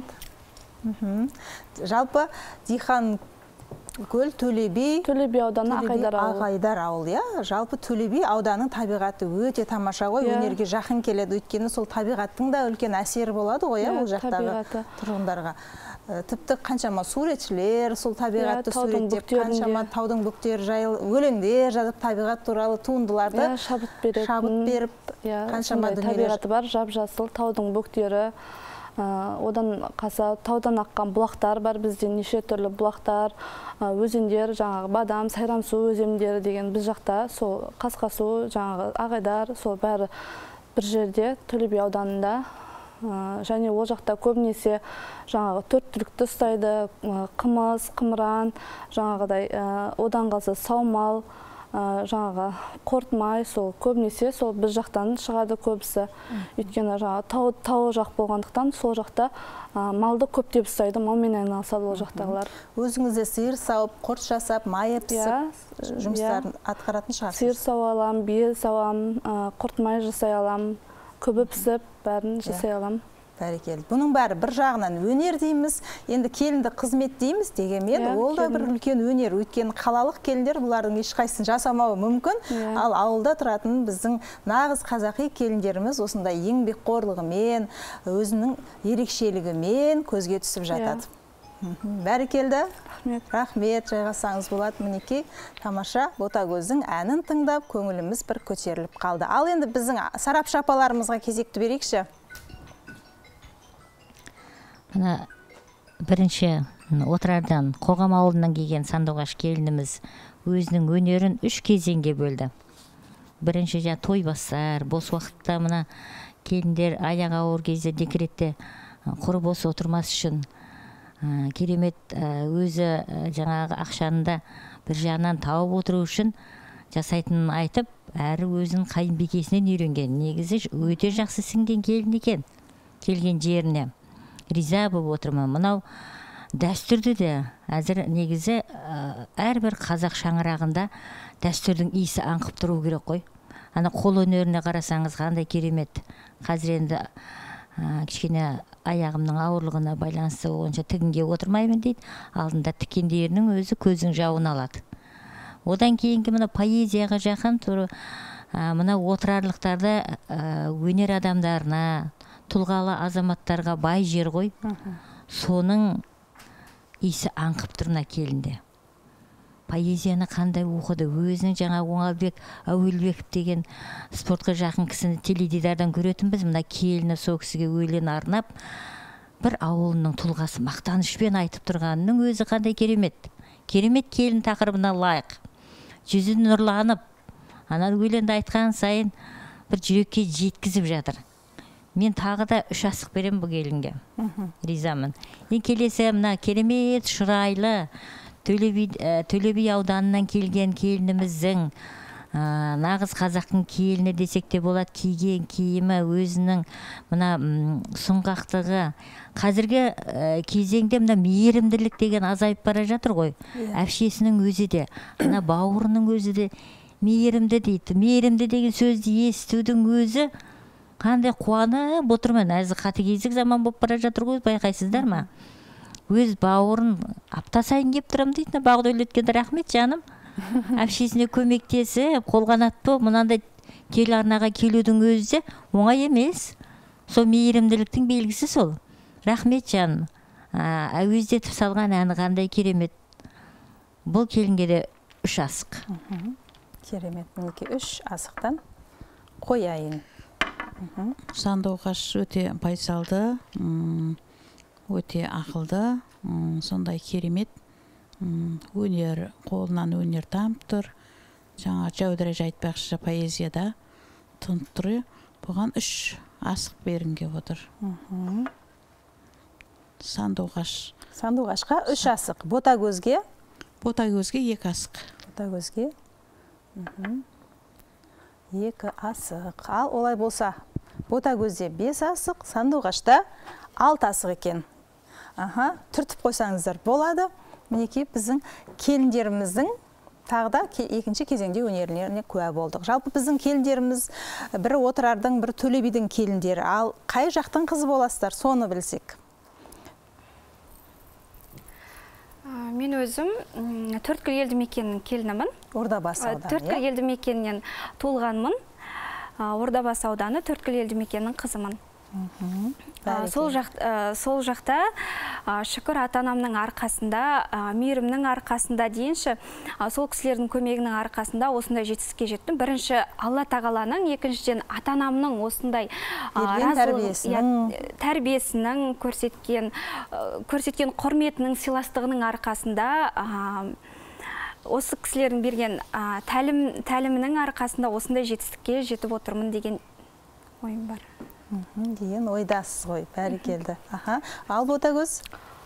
Жалпы Дихан көл Төлеби Төлеби ауданы Ағайдар ауылы. Ағайдар ауылы, иә. Жалпы Төлеби ауданның табиғаты өте тамаша ғой, өнерге жақын келеді, өйткені сол табиғаттың да үлкен әсері болады ғой, ол жақтағы тұрғындарға. Тіпті қаншама суретшілер сол табиғатты суреттеп, қаншама таудың бөктері жайлы өлеңдер жазып, табиғат туралы туындыларды шабыт беріп, қаншама табиғаты бар, жап-жасыл таудың бөктері. Одан қаса таудан аққан бұлақтар бар, бізде неше түрлі бұлақтар, өзендер, жаңағы Бадам, Сайрамсу өзендері деген біз жақта, сол Қасқасу, жаңағы Ағайдар, сол бәрі бір жерде, Төлеби ауданында. Және ол жақта көбінесе жаңағы төрт түлікті ұстайды, қымыз, қымыран, жаңағыдай одан қалса саумал, жаңағы қортмай, сол көбінесе сол біз жақтан шығады көбісі. Өйткені жаңағы тау жақ болғандықтан сол жақта малды көптеп ұстайды, малмен айналысады ол жақтағылар. Өзіңізде сиыр сауып, құрт жасап, майы пісіп, жұмыстарын атқаратын шығарсыз? Сиыр сауа алам, бие сауам, құртмай жасай алам, көбі пісіп, бәрін жасай алам. Бәрекелді. Бұның бәрі бір жағынан өнер дейміз, енді келінді қызмет дейміз дегенмен, ол да бір үлкен өнер. Өйткені қалалық келіндер бұлардың ешқайсысын жасамауы мүмкін, ал ауылда тұратын біздің нағыз қазақи келіндеріміз осындай еңбекқорлығымен, өзінің ерекшелігімен көзге түсіп жатады. Бәрекелді. Рахмет, жайғасаңыз болады. Мінекей тамаша Ботагөздің әнін тыңдап, көңіліміз бір көтеріліп қалды. Ал енді біздің сарапшы апаларымызға кезекті берейікші. Мына бірінші отырардан қоғам ауылынан келген Сандуғаш келініміз өзінің өнерін үш кезеңге бөлді. Бірінші жа той бастар, бос уақытта мына келіндер аяқ ауыр кезде декретте құр бос отырмас үшін керемет өзі жаңағы ақшанында бір жағынан тауып отыру үшін жасайтынын айтып, әрі өзінің қайынбикесінен үйренген. Негізі өте жақсы сіңген келін екен, келген жеріне. Риза болып отырмын. Мынау дәстүрді де әзір негізі әрбір қазақ шаңырағында дәстүрдің иісі аңқып тұру керек қой. Ана қол өнеріне қарасаңыз қандай керемет. Қазір енді кішкене аяғымның ауырлығына байланысты онша тігінге отырмаймын дейді. Алдында тіккендерінің өзі көздің жауын алады. Одан кейінгі мына поэзияға жақын тұру, мына отырарлықтарды өнер адамдарына, тұлғалы азаматтарға бай жер ғой. Соның иісі аңқып тұрына келінді. Поэзияны қандай оқыды, өзінің жаңа Оңалбек Әуелбеков деген спортқа жақын кісіні теледидардан көретінбіз. Мына келіні сол кісіге өлең арнап, бір ауылының тұлғасы мақтанышпен айтып тұрғанының өзі қандай керемет. Керемет келін тақырыбына лайық. Жүзі нұрланып, ана өлеңді айтқан сайын бір жүрекке жеткізіп жатыр. Мен тағы да үш асық берем бұл келінге. Ризамын. Ең келесі мына керемет шырайлы Төлеби ауданынан келген келініміздің нағыз қазақтың келіні десек те болады. Киген киімі, өзінің мына сұңғақтығы. Қазіргі кезеңде мына мейірімділік деген азайып бара жатыр ғой. Әпшесінің өзі де, ана бауырының өзі де мейірімді дейді. Мейірімді деген сөзді естудің өзі қандай қуанып отырмын. Әзі қатыгездік заман болып бара жатыр ғой, байқайсыздар ма? Өз бауырын апта сайын кеп тұрам дейді. Бағдәулетке рахмет жаным. Әпшесіне көмектесіп, қолғанат болып, мынандай телеарнаға келудің өзі оңай емес. Сол мейірімділіктің белгісі сол. Рахмет жаным. Әуездетіп салған әні қандай керемет. Бұл келінге де үш асық. Керемет, мінекей үш асықтан қояйын. Сандуғаш өте байсалды, өте ақылды, сондай керемет. Өнер, қолынан өнер дамып тұр. Жаңа Жаудыраж айтпақшы поэзияда тұнып тұр. Бұған үш асық бергенге отыр. Сандуғаш. Сандуғашқа үш асық. Ботагөзге? Ботагөзге екі асық. Ботагөзге екі асық. Ал олай болса, Ботагөзде бес асық, Сандуғашта алты асық екен. Аха, түртіп қойсаңыздар болады. Мінекей біздің келіндеріміздің тағда екінші кезеңде өнерлеріне куә болдық. Жалпы біздің келіндеріміз бірі Отырардың, бірі Төле бидің келіндері. Ал қай жақтың қызы боласыздар, соны білсек. Мен өзім Төрткүл елді мекенінің келінімін. Ордабасы ауданы. Төрткүл елді мекенінен туылғанмын. Ордабасы ауданы Төрткүл елді мекенінің қызымын. Сол жақта шүкір ата-анамның арқасында, мейірімнің арқасында дейінші, сол кісілердің көмегінің арқасында осындай жетістікке жеттім. Бірінші Алла тағаланың, екіншіден ата-анамның осындай тәрбиесінің көрсеткен көрсеткен құрметінің, сыйластығының арқасында, осы кісілердің берген тәлімінің арқасында осындай жетістікке жетіп отырмын деген ойым бар. Деген ойдасыз ғой, бәрекелді. Ал Ботагөз?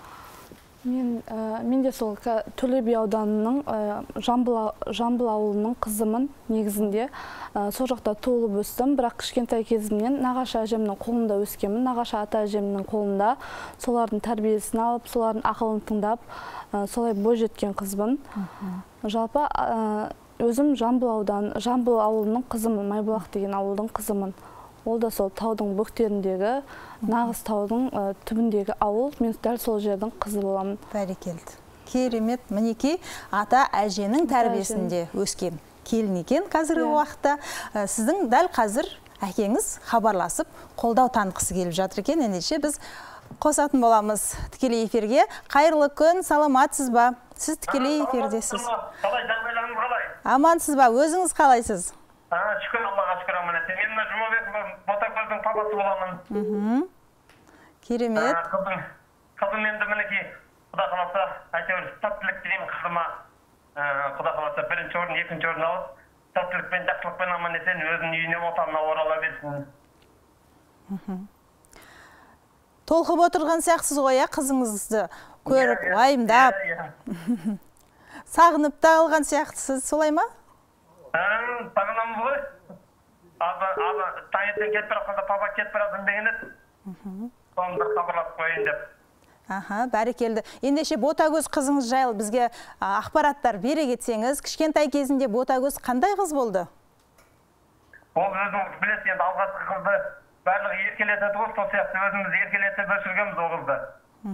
Мен де сол Төле би ауданының Жамбыл ауылының қызымын негізінде. Сол жақта туылып өстім, бірақ кішкентай кезімнен нағашы әжемнің қолында өскенмін. Нағашы ата әжемнің қолында солардың тәрбиесін алып, солардың ақылын тыңдап, солай бой жеткен қызбын. Жалпы өзім Жамбыл ауылының қызымын, Майбұлақ деген ауылдың қызымын. Ол да сол таудың бөктеріндегі, нағыз таудың түбіндегі ауыл. Мен дәл сол жердің қызы боламын. Бәрекелді. Керемет, мінекей ата әженің тәрбиесінде өскен келін екен қазіргі уақытта. Сіздің дәл қазір әкеңіз хабарласып, қолдау танытқысы келіп жатыр екен. Ендеше біз қосатын боламыз тікелей эфирге. Қайырлы күн, саламатсыз ба? Сіз тікелей эфирдесіз. Қалай, жағдайларыңыз қалай? Амансыз ба? Өзіңіз қалайсыз? Шүкір Аллаға, шүкір аманаты. Мен Жұмабек Ботагөздің папасы боламын. Керемет. Қызым енді мінекей, Құда қаласа, әйтеуір тәттілік деймін қызыма. Құда қаласа бірінші орын, екінші орын алып, тәттілікпен, жақсылықпен аман есен өзінің үйіне, отанына орала берсін. Толқып отырған сияқсыз ғой, қызыңызды көріп, уайымдап, сағынып та алған сияқтысыз, солай ма? Сағынамыз ғой. Таңертең кетіп баратқанда папа кетіп баратын деген еді. Соны бір хабарласып қояйын деп. Аха, бәрекелді. Ендеше Ботагөз қызыңыз жайлы бізге ақпараттар бере кетсеңіз, кішкентай кезінде Ботагөз қандай қыз болды? Ол өзіңіз білесіз, енді алғашқы қызды барлығы еркелетеді ғой, сол сияқты өзіміз еркелетіп өсіргенбіз ол қызды.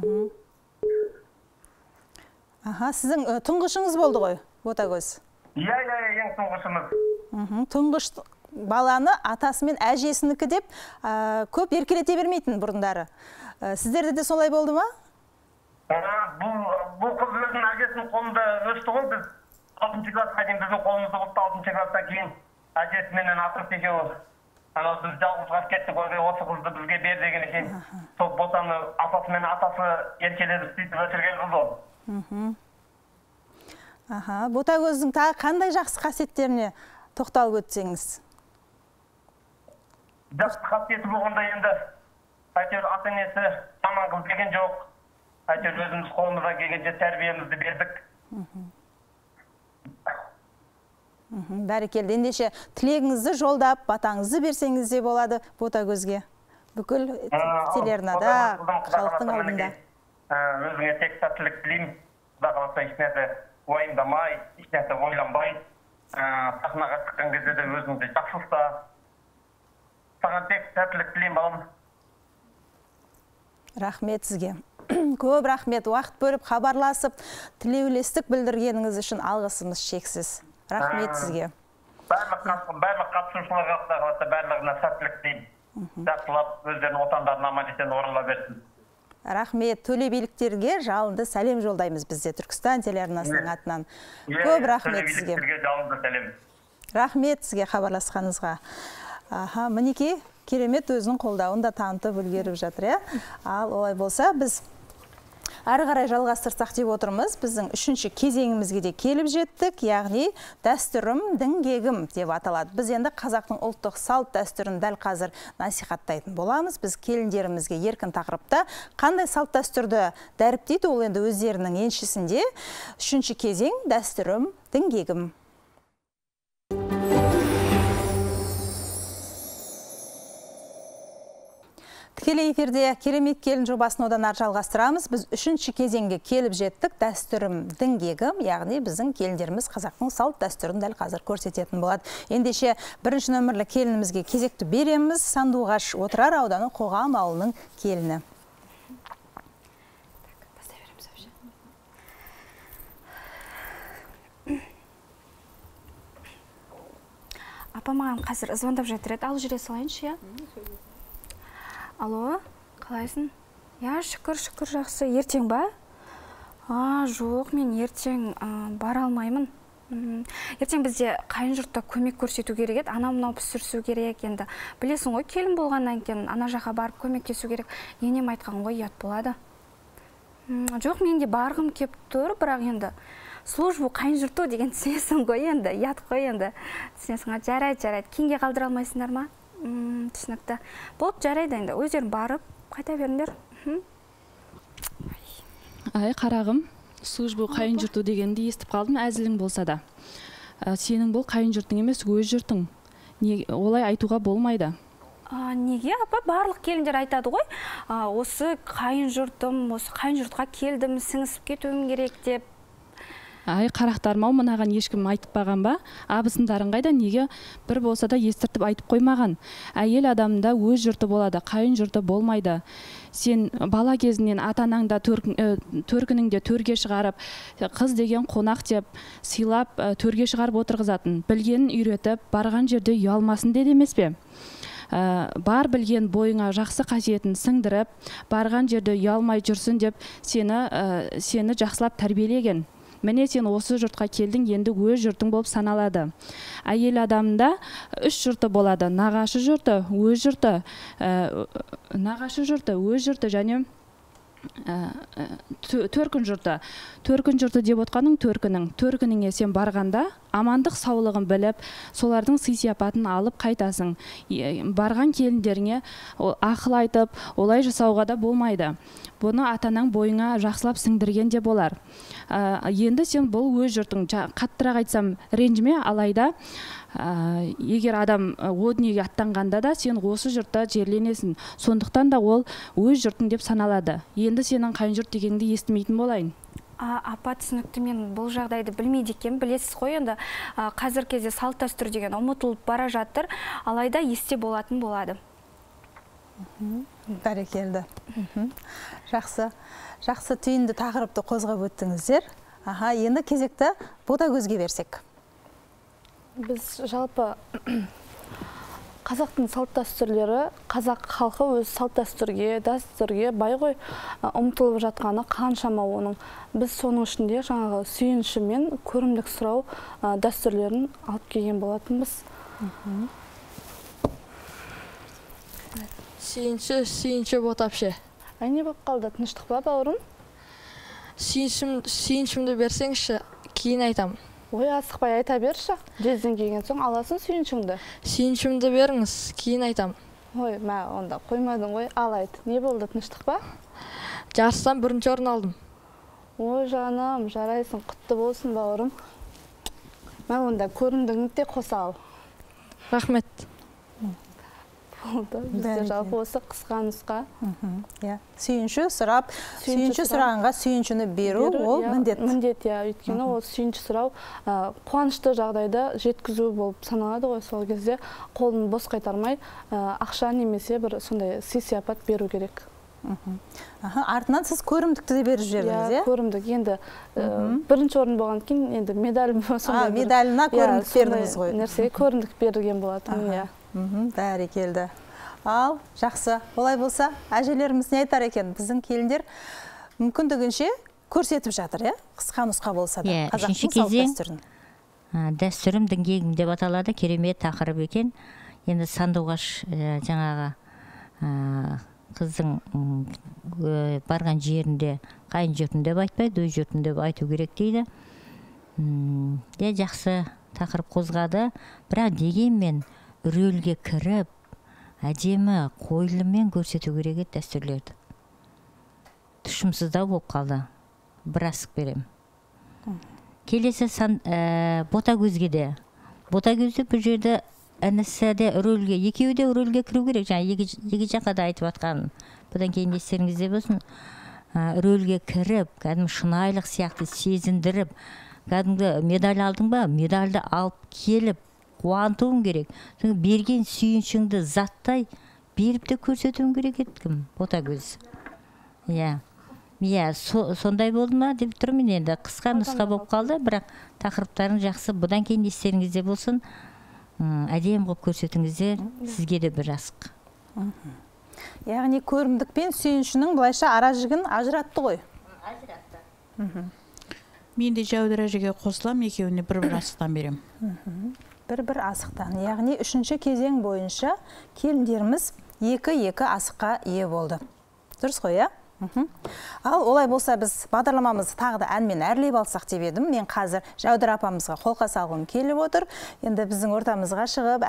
Аха, сіздің тұңғышыңыз болды ғой, Ботагөз? Иә, иә, ең тұңғышымыз. Тұңғыш баланы атасы мен әжесінікі деп көп еркелете бермейтін бұрындары. Сіздерде де солай болды ма? Бұл қыз өзінің әжесінің қолында өсті ғой, біз алтыншы классқа дейін біздің қолымызды бұлтты, алтыншы класстан кейін әжесіменен атырып екеуі. Біз жалғыз қап кеттік, осы қызды бізге бер деген екен. Сол Ботаны апасы мен атасы еркелетіп сөйтіп өсірген қыз ол. Аха, Ботагөздің тағы қандай жақсы қасиеттеріне тоқталып өтсеңіз? Жақсы қасиеті болғанда енді әйтеуір ата-енесі жаман қыз деген жоқ. Әйтеуір өзіміз қолымыздан келгенше тәрбиемізді бердік. Бәрекелді. Ендеше тілегіңізді жолдап, батаңызды берсеңіз де болады Ботагөзге. Бүкіл телеарнада, халықтың алдында. Өзіңе тек сәттілік тілеймін. Құда қаласа ешнәрсе уайымдамай, ешнәрсе ойланбай, сахнаға шыққан кезде де өзіңді жақсы ұста. Саған тек сәттілік тілеймін, балам. Рахмет сізге. Көп рахмет, уақыт бөліп хабарласып, тілеулестік білдіргеніңіз үшін алғысымыз шексіз. Рахмет сізге. Барлық қатысушыларға барлығына сәттілік тілеймін. Жақсылап, өздерінің отандарына аман-есен орала берсін. Рахмет, төле биліктерге жалынды сәлем жолдаймыз бізде Түркістан телеарнасының атынан. Көп рахмет сізге. Рахмет сізге хабарласқаныңызға. Аха, мінекей керемет өзінің қолдауын да танытып үлгеріп жатыр, иә. Ал олай болса, біз ары қарай жалғастырсақ деп отырмыз. Біздің үшінші кезеңімізге де келіп жеттік, яғни дәстүрім діңгегім деп аталады. Біз енді қазақтың ұлттық салт дәстүрін дәл қазір насихаттайтын боламыз. Біз келіндерімізге еркін тақырыпта қандай салт дәстүрді дәріптейді, ол енді өздерінің еншісінде. Үшінші кезең дәстүрім діңгегім. Тікелей эфирде керемет келін жобасын одан ары жалғастырамыз. Біз үшінші кезеңге келіп жеттік. Дәстүрім діңгегім, яғни біздің келіндеріміз қазақтың салт дәстүрін дәл қазір көрсететін болады. Ендеше бірінші нөмірлі келінімізге кезекті береміз. Сандуғаш Отырар ауданы Қоғам ауылының келіні. Апа маған қазір звондап жатыр еді. Ал жүре салайыншы, я? Алло, қалайсың? Я, шүкір, шүкір, жақсы. Ертең ба? А, жоқ, мен ертең бара алмаймын. Ертең бізде қайын жұртта көмек көрсету керек еді, анау-мынау пісірсу керек енді. Білесің ғой, келін болғаннан кейін ана жаққа барып көмектесу керек. Енем айтқан ғой, ұят болады. Жоқ, мен де барғым кеп тұр, бірақ енді службу қайын жұрту деген түсінесің ғой енді, ұят қой енді. Түсінесің, жарайды, жарайды. Кейінге қалдыра алмайсыңдар ма? Түсінікті. Болып жарайды енді. Өздерің барып, қайта беріңдер. Ай, қарағым, службу қайын жұрту дегенді естіп қалдым, әзілің болса да. Сенің бұл қайын жұртың емес, өз жұртың. Олай айтуға болмайды. Неге, апа? Барлық келіндер айтады ғой. Осы қайын жұртым, осы қайын жұртқа келдім, сіңісіп кетуім керек деп. Ай, қарақтарым-ау, мынаған ешкім айтып баған ба? Абысындарың қайда, неге бір болса да естіртіп айтып қоймаған. Әйел адамында өз жұрты болады, қайын жұрты болмайды. Сен бала кезінен ата-анаңда төркініңде төрге шығарып, қыз деген қонақ деп сыйлап төрге шығарып отырғызатын. Білгенін үйретіп, барған жерде ұялмасын деді емес пе? Бар білген бойыңа жақсы қасиетін сіңдіріп, барған жерде ұялмай жүрсін деп сені, сені жақсылап тәрбиелеген. Міне сен осы жұртқа келдің, енді өз жұртың болып саналады. Әйел адамында үш жұрты болады. Нағашы жұрты, өз жұрты, нағашы жұрты, өз жұрты және төркін жұрты. Төркін жұрты деп отқаның төркінің. Төркініңе сен барғанда амандық саулығын біліп, солардың сый-сияпатын алып қайтасың. Барған келіндеріңе ақыл айтып, олай жасауға да болмайды. Бұны атанаң бойыңа жақсылап сіңдірген де болар. Енді сен бұл өз жұртың, қаттырақ айтсам ренжіме, алайда егер адам о дүниеге аттанғанда да сен осы жұртта жерленесің. Сондықтан да ол өз жұртың деп саналады. Енді сенің қайын жұрт дегенді естімейтін болайын. Апа, түсінікті, мен бұл жағдайды білмейді екен, білесіз ғой, енді қазір кезде салт дәстүр деген ұмытылып бара жатыр, алайда есте болатын болады. Бәрекелді. Жақсы, жақсы түйінді тақырыпты қозғап өттіңіздер. Аха, енді кезекті Ботагөзге берсек. Біз жалпы қазақтың салт дәстүрлері, қазақ халқы өз салт дәстүрге, дәстүрге бай ғой, ұмтылып жатқаны қаншама оның. Біз соның ішінде жаңағы сүйінші мен көрімдік сұрау дәстүрлерін алып келген болатынбыз. Сүйінші, сүйінші ботапше. Ай, не болып қалды? Тыныштық па, бауырым? Сүйіншімді берсеңші, кейін айтам. Ой, асықпай айта берші. Жезден келген соң аласын сүйіншіңді. Сүйіншімді беріңіз, кейін айтам. Ой, мә, онда қоймадың ғой, ал айт. Не болды, тыныштық па? Жарыстан бірінші орын алдым. Ой, жаным, жарайсың, құтты болсын, бауырым. Мен онда көрімдігіңді де қоса ал. Рахмет. Болды. Бізде жалпы осы қысқа нұсқа. Сүйінші сұрап, сүйінші сұрағанға сүйіншіні беру, ол міндет. Міндет, иә. Өйткені ол сүйінші сұрау қуанышты жағдайда жеткізу болып саналады ғой. Сол кезде қолын бос қайтармай, ақша немесе бір сондай сый-сияпат беру керек. Артынан сіз көрімдікті де беріп жібердіңіз, иә? Көрімдік. Енді бірінші орын болған кейін, енді медаль сондай бір... Медалына көрімдік бердіңіз ғой. Нәрсеге көрімдік берілген болатын, иә. Бәрекелді. Ал, жақсы. Олай болса, әжелеріміз не айтар екен? Біздің келіндер мүмкіндігінше көрсетіп жатыр, иә? Қысқа нұсқа болса да. Үшінші кезең дәстүрім діңгегім деп аталады, керемет тақырып екен. Енді сандуғаш жаңағы қыздың барған жерінде қайын жұртым деп айтпайды, өз жұртым деп айту керек дейді. Де жақсы тақырып қозғады, бірақ дегенмен рөлге кіріп, әдемі қойылыммен көрсету керек еді дәстүрлерді. Тұшымсыздау болып қалды. Бір асық берем. Келесі Ботагөзге де. Ботагөзде бір жерде інісі де рөлге, екеуі де рөлге кіру керек. Жаңа екі жаққа да айтып атқан. Бұдан кейін естеріңізде болсын, рөлге кіріп, кәдімгі шынайлық сияқты сезіндіріп, кәдімгі медаль алдың ба, медальді алып келіп, қуантуым керек. Берген сүйіншіңді заттай беріп те көрсетуім керек еді кім? Ботагөз. Иә. Иә, сондай болды ма деп тұрмын енді. Қысқа нұсқа болып қалды, бірақ тақырыптарын жақсы. Бұдан кейін естеріңізде болсын, әдем қылып көрсетіңіздер, сізге де бір асық. Яғни көрімдік пен сүйіншінің былайша ара жігін ажыратты ғой? Ажыратты. Мен де жаудыр әжеге қосылам, екеуіне бір-бір асықтан берем. Бір-бір асықтан. Яғни үшінші кезең бойынша келіндеріміз екі-екі асыққа ие болды. Дұрыс қой, иә? Ал олай болса біз бағдарламамызды тағы да әнмен әрлеп алсақ деп едім. Мен қазір Жаудыр апамызға қолқа салғым келіп отыр. Енді біздің ортамызға шығып,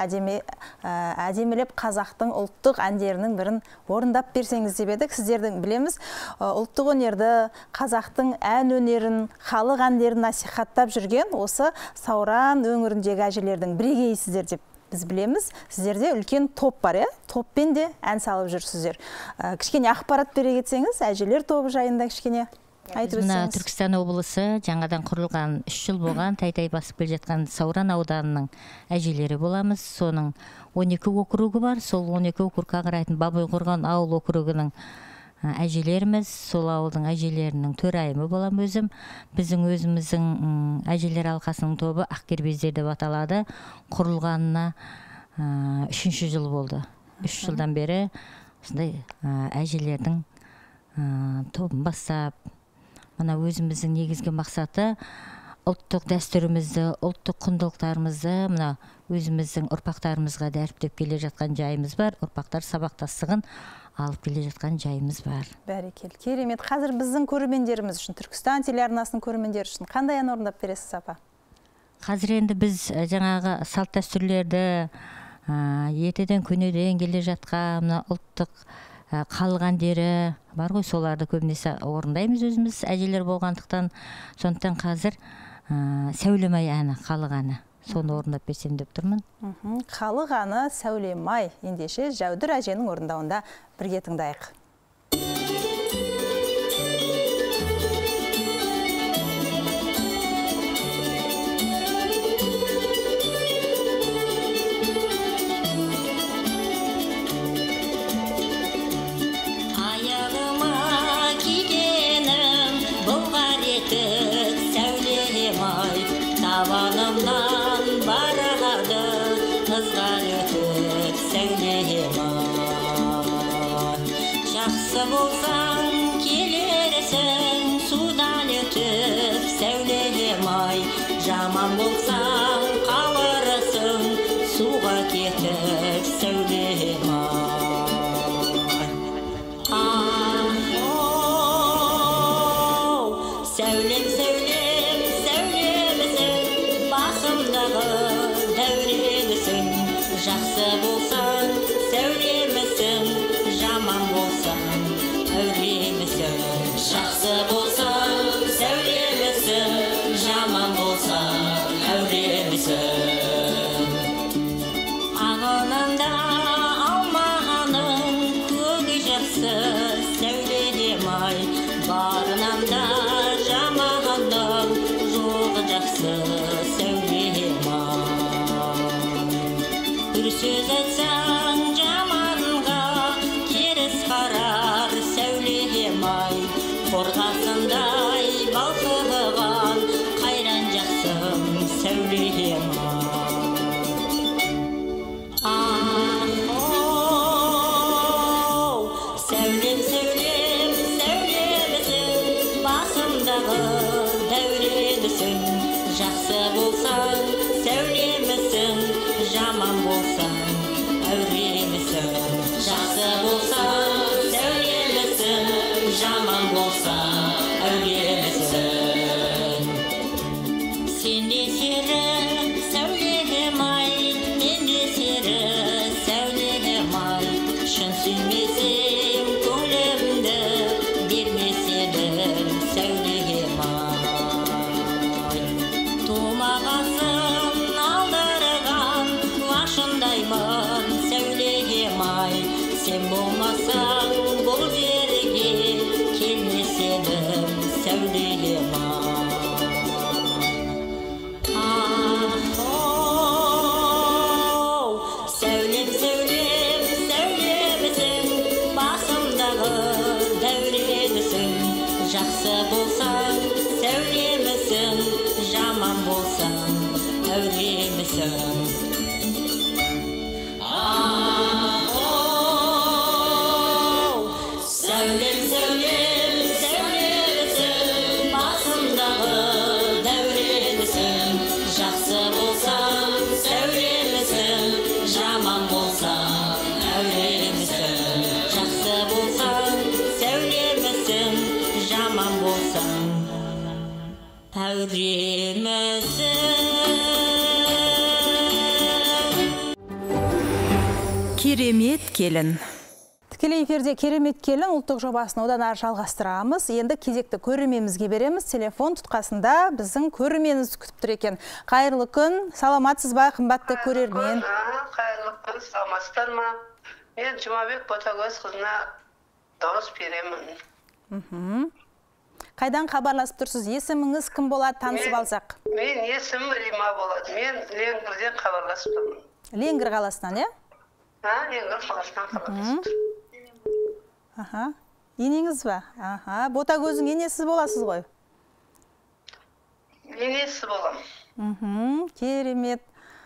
әдемелеп қазақтың ұлттық әндерінің бірін орындап берсеңіз деп едік. Сіздердің білеміз, ұлттық өнерді, қазақтың ән өнерін, халық әндерін насихаттап жүрген осы Сауран өңіріндегі әжелердің бірегейсіздер деп біз білеміз. Сіздерде үлкен топ бар, иә? Топпен де ән салып жүрсіздер. Кішкене ақпарат бере кетсеңіз, әжелер тобы жайында кішкене айтып өтсеңіз. Мына Түркістан облысы жаңадан құрылған үш жыл болған, тай-тай басып келе жатқан Сауран ауданының әжелері боламыз. Соның он екі округі бар. Сол он екі округқа қарайтын Бабойқорған ауыл округінің әжелеріміз, сол ауылдың әжелерінің төрайымы болам өзім. Біздің өзіміздің әжелер алқасының тобы Ақкербездер деп аталады. Құрылғанына үшінші жыл болды. Үш жылдан бері осындай әжелердің тобын бастап, мына өзіміздің негізгі мақсаты ұлттық дәстүрімізді, ұлттық құндылықтарымызды мына өзіміздің ұрпақтарымызға дәріптеп келе жатқан жайымыз бар. Ұрпақтар сабақтастығын алып келе жатқан жайымыз бар. Бәрекел, керемет. Қазір біздің көрермендеріміз үшін, Түркістан телеарнасының көрермендері үшін қандай ән орындап бересіз, апа? Қазір енді біз жаңағы салт дәстүрлерді ертеден көнеден келе жатқан мына ұлттық халық әндері бар ғой, соларды көбінесе орындаймыз өзіміз әжелер болғандықтан. Сондықтан қазір Сәулемай әні, халық әні. Соны орындап берсем деп тұрмын. Халық әні Сәулемай. Ендеше Жаудыр әженің орындауында бірге тыңдайық. Жақсы болсаң келерсің, судан өтіп сәулемай. Жаман болсаң қаларсың, суға кетіп сәулемай. Сәулем, сәулем, сәулемісің, басымдағы дәуренісің. Жақсы болсаң сәулемісің, жаман болсаң әуремісің. Жақсы болсаң сәулемісің, жаман болсаң әуремісің. бермесем көңілімді бермеседім сәулем ай. Тумағасын алдырған лашындаймын сәулем ай. Сен болмасаң бұл жерге келмеседім сәулем ай. Сәулем, сәулем, сәулемісің, басымдағы дәуремісің. Жақсы болсаң сәулемісің, жаман болсаң әуремісің. Сәулем, сәулем, сәулемісің, басымдағы дәуремісің. Жақсы болсаң сәулемісің, жаман болсаң әуремісің. Жақсы болсаң сәулемісің, жаман болсаң әуремісің. Керемет келін. Тікелей эфирде керемет келін ұлттық жобасын одан ары жалғастырамыз. Енді кезекті көрерменімізге береміз. Телефон тұтқасында біздің көрерменіміз күтіп тұр екен. Қайырлы күн, саламатсыз ба, қымбатты көрермен? Қайырлы күн, саламатсыздар ма? Мен Жұмабек Ботагөз қызына дауыс беремін. Қайдан хабарласып тұрсыз? Есіміңіз кім болады, танысып алсақ? Мен есімім Рима болады. Мен Ленгірден хабарласып тұрмын. Ленгір қаласынан, е? Ha, Ленгір қаласынан хабарласып тұрмын. Аха. Енеңіз ба? Аха. Ботагөздің енесі боласыз ғой? Енесі болам. Керемет.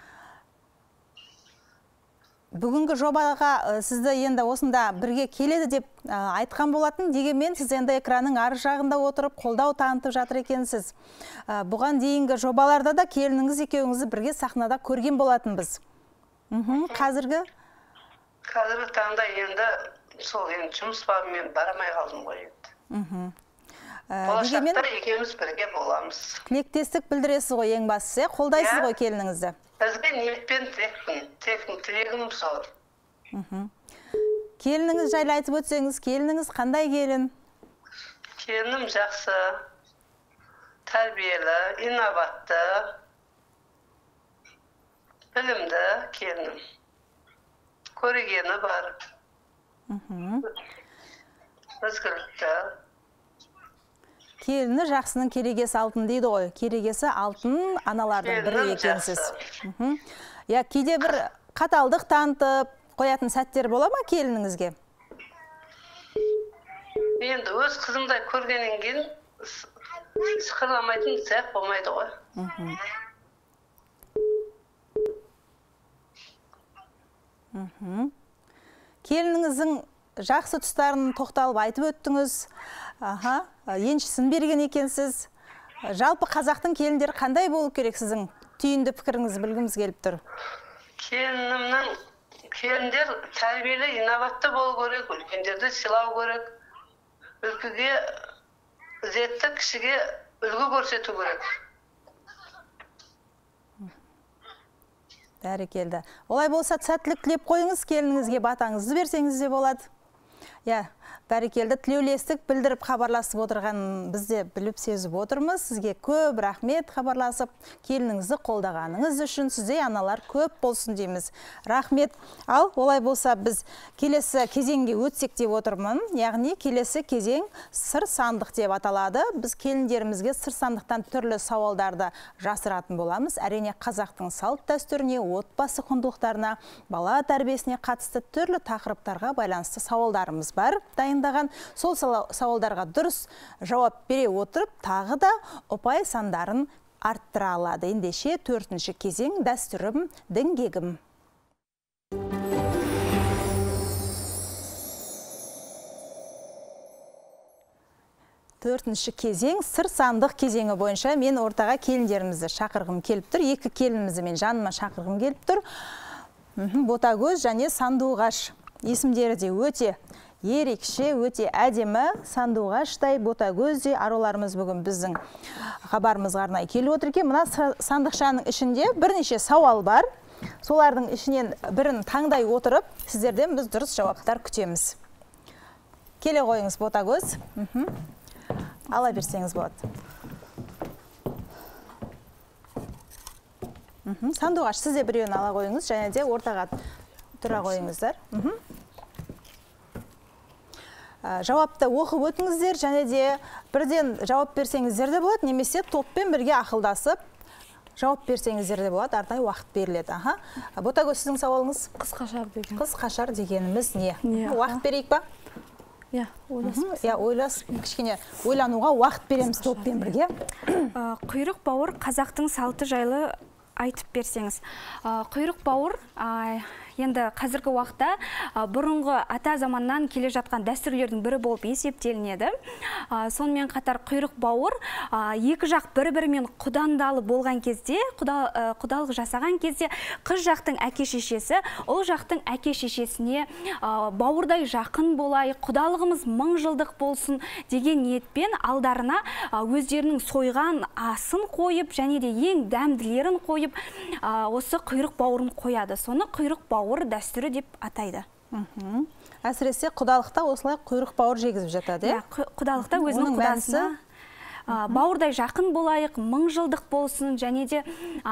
Бүгінгі жобаға сізді енді осында бірге келеді деп айтқан болатын. Дегенмен сіз енді экранның ар жағында отырып, қолдау танытып жатыр екенсіз. Бұған дейінгі жобаларда да келініңіз екеуіңізді бірге сахнада көрген болатынбыз. Қазіргі? Қазіргі таңда енді сол енді жұмыс бабымен барамай қалдым ғой енді. Болашақта екеуміз бірге боламыз. Тілектестік білдіресіз ғой ең бастысы, қолдайсыз ғой келініңізді. Бізге ниетпен тілекпін, тілегім сол. Келініңіз жайлы айтып өтсеңіз, келініңіз қандай келін? Келінім жақсы, тәрбиелі, инноватты, білімді келінім. Көрегені бар. Өзгілікті. Келіні жақсының керегесі алтын дейді ғой. Керегесі алтын аналардың бірі екенсіз. Я кейде бір қаталдық танытып қоятын сәттер бола ма келініңізге? Енді өз қызымдай көргеннен кейін сықырламайтын сәт болмайды ғой. Келініңіздің жақсы тұстарын тоқталып айтып өттіңіз. Аха, еншісін берген екенсіз. Жалпы қазақтың келіндері қандай болу керек сіздің түйінді пікіріңізді білгіміз келіп тұр? Келінімнің келіндер тәрбиелі, инноватты болу керек, үлкендерді сыйлау керек. Үлкіге ізетті, кішіге үлгі көрсету керек. Бәрекелді. Олай болса сәттілік тілеп қойыңыз, келініңізге батаңызды берсеңіз де болады. Я, бәрекелді тілеулестік білдіріп хабарласып отырған бізде біліп сезіп отырмыз. Сізге көп рахмет хабарласып, келініңізді қолдағаныңыз үшін сізде аналар көп болсын дейміз. Рахмет. Ал, олай болса біз келесі кезеңге өтсек деп отырмын. Яғни келесі кезең сыр сандық деп аталады. Біз келіндерімізге сыр сандықтан түрлі сауалдарды жасыратын боламыз. Әрине қазақтың салт дәстүріне, отбасы құндылықтарына, бала тәрбиесіне қатысты түрлі тақырыптарға байланысты сауалдарымыз бар. Дайындаған сол сауалдарға дұрыс жауап бере отырып, тағы да ұпай сандарын арттыра алады. Ендеше төртінші кезең дәстүрім, діңгегім. Төртінші кезең сыр сандық кезеңі бойынша мен ортаға келіндерімізді шақырғым келіп тұр. Екі келінімізді мен жаныма шақырғым келіп тұр. Ботагөз және Сандуғаш. Есімдері де өте ерекше, өте әдемі. Сандуғаштай, Ботагөздей аруларымыз бүгін біздің хабарымызға арнайы келіп отыр екен. Мына сандықшаның ішінде бірнеше сауал бар. Солардың ішінен бірін таңдай отырып, сіздерден біз дұрыс жауаптар күтеміз. Келе қойыңыз, Ботагөз. Ала берсеңіз болады. Сандуғаш, сіз де біреуін ала қойыңыз, және де ортаға тұра қойыңыздар. Жауапты оқып өтіңіздер, және де бірден жауап берсеңіздер де болады, немесе топпен бірге ақылдасып жауап берсеңіздер де болады, арнайы уақыт беріледі. Ботагөз, сіздің сауалыңыз? Қысқашар деген. Қысқашар дегеніміз не? Уақыт берейік па? Иә, ойласып. Иә, ойласып, кішкене ойлануға уақыт береміз топпен бірге. Құйрық бауыр қазақтың салты жайлы айтып берсеңіз. Құйрық бауыр енді қазіргі уақытта бұрынғы ата заманнан келе жатқан дәстүрлердің бірі болып есептелінеді. Сонымен қатар құйрық бауыр екі жақ бір-бірімен құдандалы болған кезде, құдалық жасаған кезде, қыз жақтың әке-шешесі ұл жақтың әке-шешесіне бауырдай жақын болайық, құдалығымыз мың жылдық болсын деген ниетпен алдарына өздерінің сойған асын қойып, және де ең дәмділерін қойып, осы құйрық бауырын қояды. Соны құйрық бауыр дәстүрі деп атайды. Әсіресе құдалықта осылай құйрық бауыр жегізіп жатады, е? Құдалықта өзінің құдасына бауырдай жақын болайық, мың жылдық болсын, және де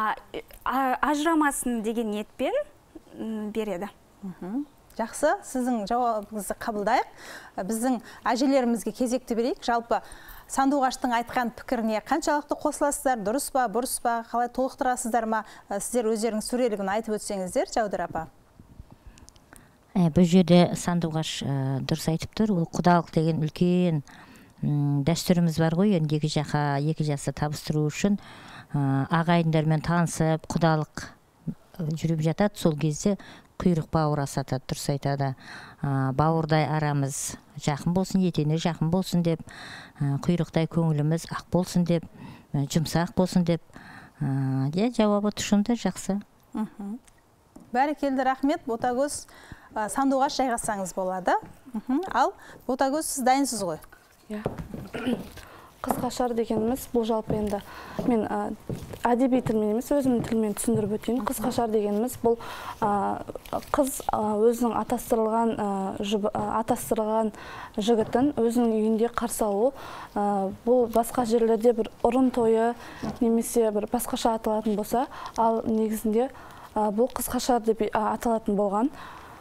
ажырамасын деген ниетпен береді. Жақсы, сіздің жауабыңызды қабылдайық. Біздің әжелерімізге кезекті берейік. Жалпы Сандуғаштың айтқан пікіріне қаншалықты қосыласыздар, дұрыс па, бұрыс па, қалай толықтырасыздар ма? Сіздер өздерінің сүрелігін айтып өтсеңіздер, Жаудыр апа. Бұл жерде Сандуғаш дұрыс айтып тұр. Ол құдалық деген үлкен дәстүріміз бар ғой, екі жаққа, екі жақсы табыстыру үшін ағайындармен танысып, құдалық жүріп жатады. Сол кезде құйрық бауыр асатады, дұрыс айтады. Бауырдай арамыз жақын болсын, етене жақын болсын деп, құйрықтай көңіліміз ақ болсын деп, жұмсақ болсын деп. Жауабы тұшымды, жақсы. Бәрекелді, рахмет. Ботагөз, Сандуғаш жайғасаңыз болады. Ал Ботагөз, сіз дайынсыз ғой? Қысқашар дегеніміз, бұл жалпы енді мен әдеби тілмен емес, өзімнің тілмен түсіндіріп өтейін. Қысқашар дегеніміз бұл қыз өзінің атастырылған атастырылған жігітін өзінің үйінде қарсы алу. Бұл басқа жерлерде бір ұрын тойы немесе бір басқаша аталатын болса, ал негізінде бұл қысқашар деп аталатын болған.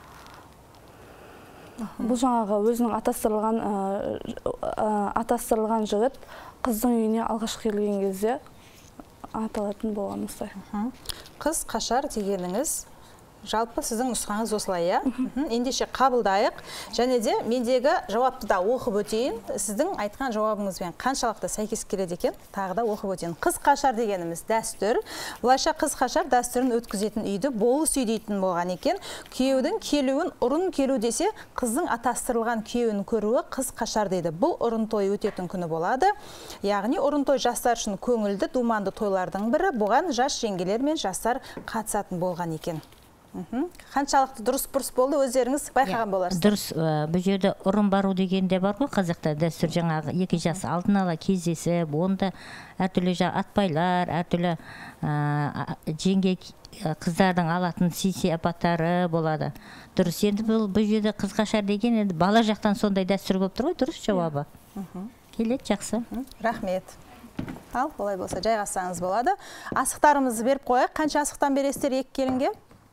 Бұл жаңағы өзінің атастырылған атастырылған жігіт қыздың үйіне алғашқы келген кезде аталатын болған осылай. Қыз қашар дегеніңіз жалпы сіздің нұсқаңыз осылай, иә? Ендеше қабылдайық. Және де мендегі жауапты да оқып өтейін. Сіздің айтқан жауабыңызбен қаншалықты сәйкес келеді екен, тағы да оқып өтейін. Қыз қашар дегеніміз дәстүр. Бұлайша қыз қашар дәстүрін өткізетін үйді болыс үй дейтін болған екен. Күйеудің келуін ұрын келу десе, қыздың атастырылған күйеуін көруі қыз қашар дейді. Бұл ұрын той өтетін күні болады. Яғни ұрын той жастар үшін көңілді, думанды тойлардың бірі. Бұған жас жеңгелер мен жастар қатысатын болған екен. Қаншалықты дұрыс бұрыс болды, өздеріңіз байқаған боларсыз. Дұрыс, бұл жерде ұрын бару дегенде бар ғой, қазақта дәстүр жаңағы екі жас алдын ала кездесіп, онда әртүрлі атпайлар, әртүрлі жеңге қыздардың алатын сый-сияпаттары болады. Дұрыс, енді бұл жерде қыз қашар деген енді бала жақтан сондай дәстүр болып тұр ғой, дұрыс жауабы. Келеді, жақсы. Рахмет. Ал, олай болса жайғасаңыз болады. Асықтарымызды беріп қойық. Қанша асықтан бересіздер екі келінге?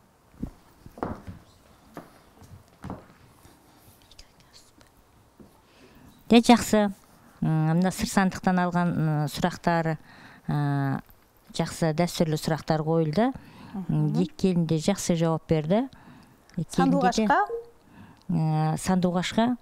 Де жақсы. Мына сырсандықтан алған сұрақтар, жақсы дәстүрлі сұрақтар қойылды. Екі келін де жақсы жауап берді. Сандуғашқа? Сандуғашқа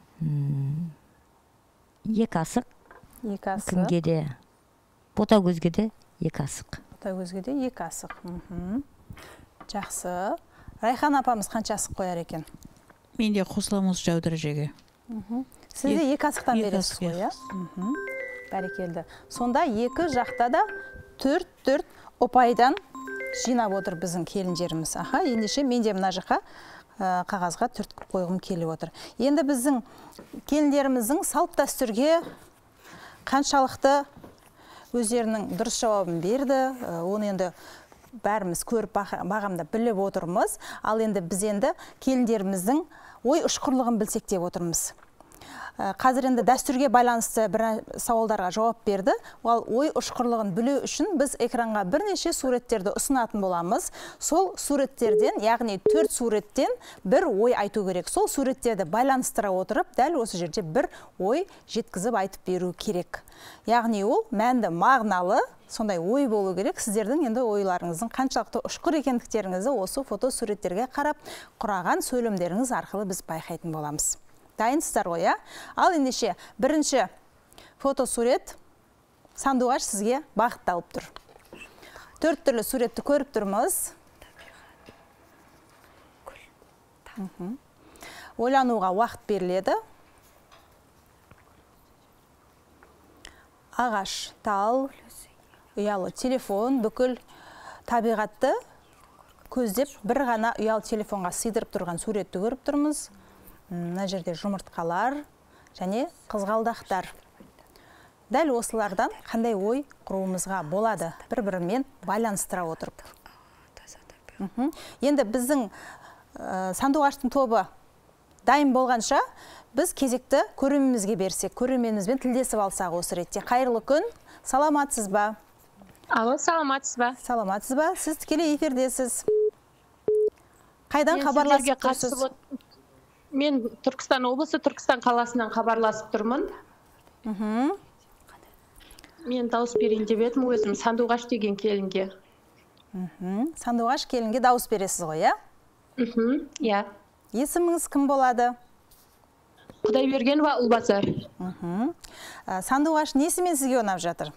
екі асық. Екі асық. Кімге де, Ботагөзге де екі асық. Ботагөзге де екі асық. Жақсы. Райхан апамыз қанша асық қояр екен? Мен де қосыламыз Жаудыр әжеге. Сіз де екі асықтан бересіз ғой, иә? Бәрекелді. Сонда екі жақта да төрт-төрт ұпайдан жинап отыр біздің келіндеріміз. Аха, ендеше мен де мына жаққа қағазға төрт қойғым келіп отыр. Енді біздің келіндеріміздің салт дәстүрге қаншалықты өздерінің дұрыс жауабын берді. Оны енді бәріміз көріп бағамда біліп отырмыз. Ал енді біз енді келіндеріміздің ой ұшқырлығын білсек деп отырмыз. Қазір енді дәстүрге байланысты бір сауалдарға жауап берді. Ол ой ұшқырлығын білу үшін біз экранға бірнеше суреттерді ұсынатын боламыз. Сол суреттерден, яғни төрт суреттен бір ой айту керек. Сол суреттерді байланыстыра отырып, дәл осы жерде бір ой жеткізіп айтып беру керек. Яғни ол мәнді, мағыналы, сондай ой болу керек. Сіздердің енді ойларыңыздың қаншалықты ұшқыр екендіктеріңізді осы фото суреттерге қарап, құраған сөйлемдеріңіз арқылы біз байқайтын боламыз. Дайынсыздар ғой, иә? Ал ендеше бірінші фотосурет сандуғаш сізге бағытталып тұр. Төрт түрлі суретті көріп тұрмыз. Ойлануға уақыт беріледі. Ағаш, тал, ұялы телефон, бүкіл табиғатты көздеп бір ғана ұялы телефонға сыйдырып тұрған суретті көріп тұрмыз. Мына жерде жұмыртқалар және қызғалдақтар. Дәл осылардан қандай ой құруымызға болады, бір-бірімен байланыстыра отырып. Енді біздің сандуғаштың тобы дайын болғанша, біз кезекті көрерменімізге берсек, көрерменімізбен тілдесіп алсақ осы ретте. Қайырлы күн, саламатсыз ба? Алло, саламатсыз ба? Саламатсыз ба? Сіз тікелей эфирдесіз. Қайдан хабарласып тұрсыз? Мен Түркістан облысы, Түркістан қаласынан хабарласып тұрмын. Мен дауыс берейін деп едім, өзім сандуғаш деген келінге. Сандуғаш келінге дауыс бересіз ғой, иә? Иә. Есіміңіз кім болады? Құдайбергенова Ұлбазар. Сандуғаш несімен сізге ұнап жатыр?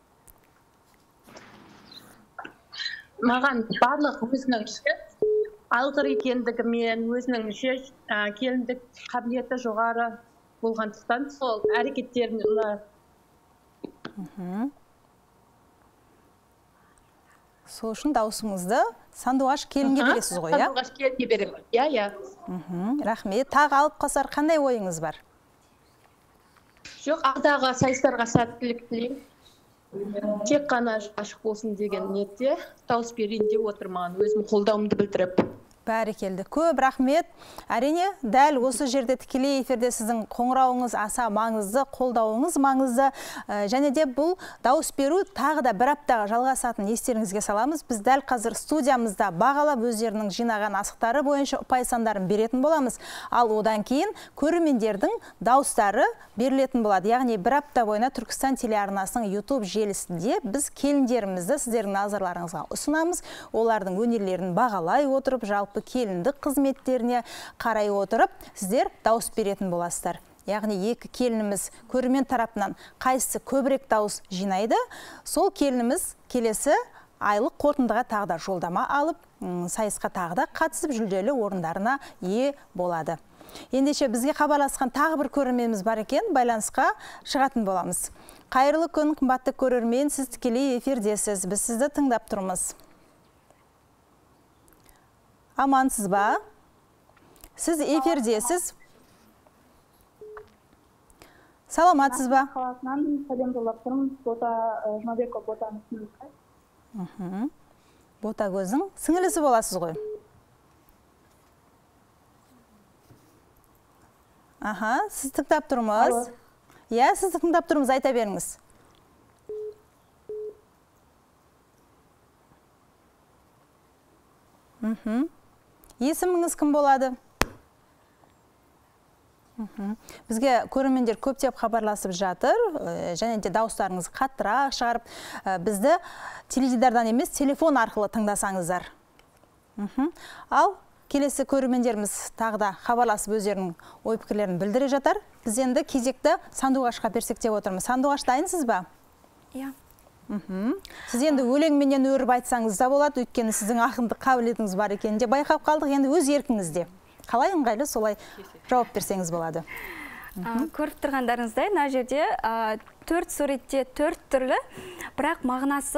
Маған барлық өзінің алғыр екендігімен, өзінің келіндік қабілеті жоғары болғандықтан сол әрекеттерін ұнайды. Сол үшін дауысыңызды сандуғаш келінге бересіз ғой, иә? Сандуғаш келінге беремін, иә, иә. Рахмет. Тағы алып қосар қандай ойыңыз бар? Жоқ, алдағы сайыстарға сәттілік тілеймін. Тек қана ашық болсын деген ниетте дауыс берейін деп отырмын, өзім қолдауымды білдіріп. Бәрекелді. Көп рахмет. Әрине, дәл осы жерде тікелей эфирде сіздің қоңырауыңыз аса маңызды, қолдауыңыз маңызды. Және де бұл дауыс беру тағы да бір аптаға жалғасатын естеріңізге саламыз. Біз дәл қазір студиямызда бағалап өздерінің жинаған асықтары бойынша ұпай сандарын беретін боламыз. Ал одан кейін көрермендердің дауыстары берілетін болады. Яғни бір апта бойына Түркістан телеарнасының YouTube желісінде біз келіндерімізді сіздердің назарларыңызға ұсынамыз. Олардың өнерлерін бағалай отырып, жалпы келіндік қызметтеріне қарай отырып, сіздер дауыс беретін боласыздар. Яғни екі келініміз көрермен тарапынан қайсысы көбірек дауыс жинайды, сол келініміз келесі айлық қорытындыға тағы да жолдама алып, сайысқа тағы да қатысып жүлделі орындарына ие болады. Ендеше бізге хабарласқан тағы бір көрерменіміз бар екен, байланысқа шығатын боламыз. Қайырлы күн, қымбатты көрермен, сіз тікелей эфирдесіз, біз сізді тыңдап тұрмыз. Амансыз ба? Сіз эфирдесіз. Саламатсыз ба? Қаласынан сәлем жолдап тұрмын. Бота Жұмабекова Ботаның сіңілісі. Ботагөздің сіңілісі боласыз ғой? Аха, сіз тыңдап тұрмыз. Иә, сіз тыңдап тұрмыз, айта беріңіз. Есіміңіз кім болады? Бізге көрермендер көптеп хабарласып жатыр, және де дауыстарыңыз қаттырақ шығарып, бізді теледидардан емес, телефон арқылы тыңдасаңыздар. Ал келесі көрермендеріміз тағы да хабарласып өздерінің ой пікірлерін білдіре жатар. Біз енді кезекті сандуғашқа берсек деп отырмыз. Сандуғаш, дайынсыз ба? Иә. Сіз енді өлеңменен өріп айтсаңыз да болады, өйткені сіздің ақындық қабілетіңіз бар екенінде байқап қалдық, енді өз еркіңізде. Қалай ыңғайлы, солай жауап берсеңіз болады. Көріп тұрғандарыңыздай, мына жерде төрт суретте төрт түрлі, бірақ мағынасы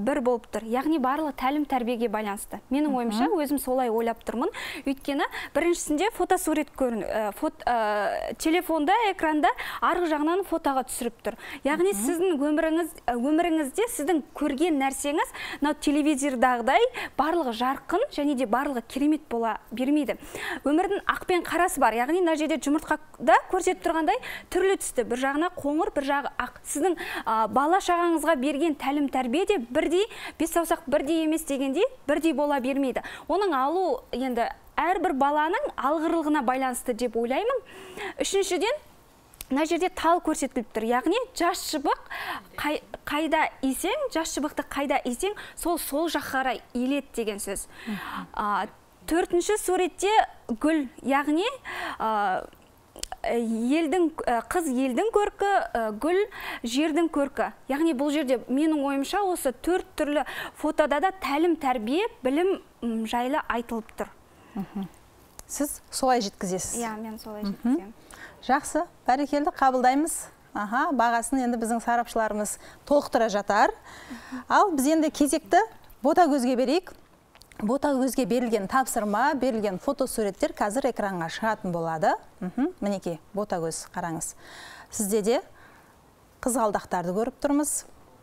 бір болып тұр. Яғни барлығы тәлім тәрбиеге байланысты. Менің ойымша, өзім солай ойлап тұрмын. Өйткені біріншісінде фотосурет көрін, фот, ә, телефонда, экранда арғы жағынан фотоға түсіріп тұр. Яғни сіздің өміріңіз, өміріңізде сіздің көрген нәрсеңіз, мынау телевизордағыдай барлығы жарқын және де барлығы керемет бола бермейді. Өмірдің ақ пен қарасы бар. Яғни мына жерде жұмыртқада көрсетіп тұрғандай түрлі түсті. Бір жағына қоңыр, бір жағы ақ. Сіздің ә, бала шағаңызға берген тәлім тәрбие де бірдей, бес саусақ бірдей емес дегендей, бірдей бола бермейді. Оның алу енді әрбір баланың алғырлығына байланысты деп ойлаймын. Үшіншіден, мына жерде тал көрсетіліп тұр. Яғни жас шыбық қай, қайда исең, жас шыбықты қайда исең, сол сол жаққа қарай иіледі деген сөз. А, төртінші суретте гүл, яғни а, елдің, қыз елдің көркі, гүл жердің көркі. Яғни бұл жерде менің ойымша осы төрт түрлі фотода да тәлім тәрбие, білім жайлы айтылып тұр. Сіз солай жеткізесіз? Иә, мен солай жеткіземін. Жақсы, бәрекелді, қабылдаймыз. Аха, бағасын енді біздің сарапшыларымыз толықтыра жатар. Ал біз енді кезекті ботагөзге берейік. Ботагөзге берілген тапсырма, берілген фотосуреттер қазір экранға шығатын болады. Мінекей, ботагөз қараңыз. Сізде де қызғалдақтарды көріп тұрмыз.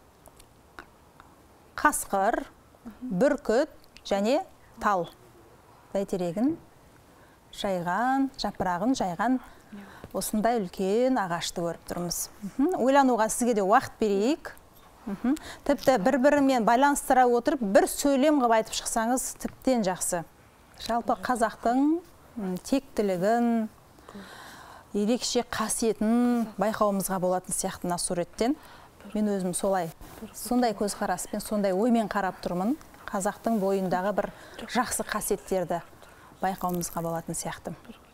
Қасқыр, бүркіт және тал. Бәйтерегін жайған, жапырағын жайған осындай үлкен ағашты көріп тұрмыз. Ойлануға сізге де уақыт берейік. Тіпті бір-бірімен байланыстыра отырып, бір сөйлем қып айтып шықсаңыз, тіптен жақсы. Жалпы қазақтың тектілігін, ерекше қасиетін байқауымызға болатын сияқты мына суреттен. Мен өзім солай, сондай көзқараспен, сондай оймен қарап тұрмын. Қазақтың бойындағы бір жақсы қасиеттерді байқауымызға болатын сияқты.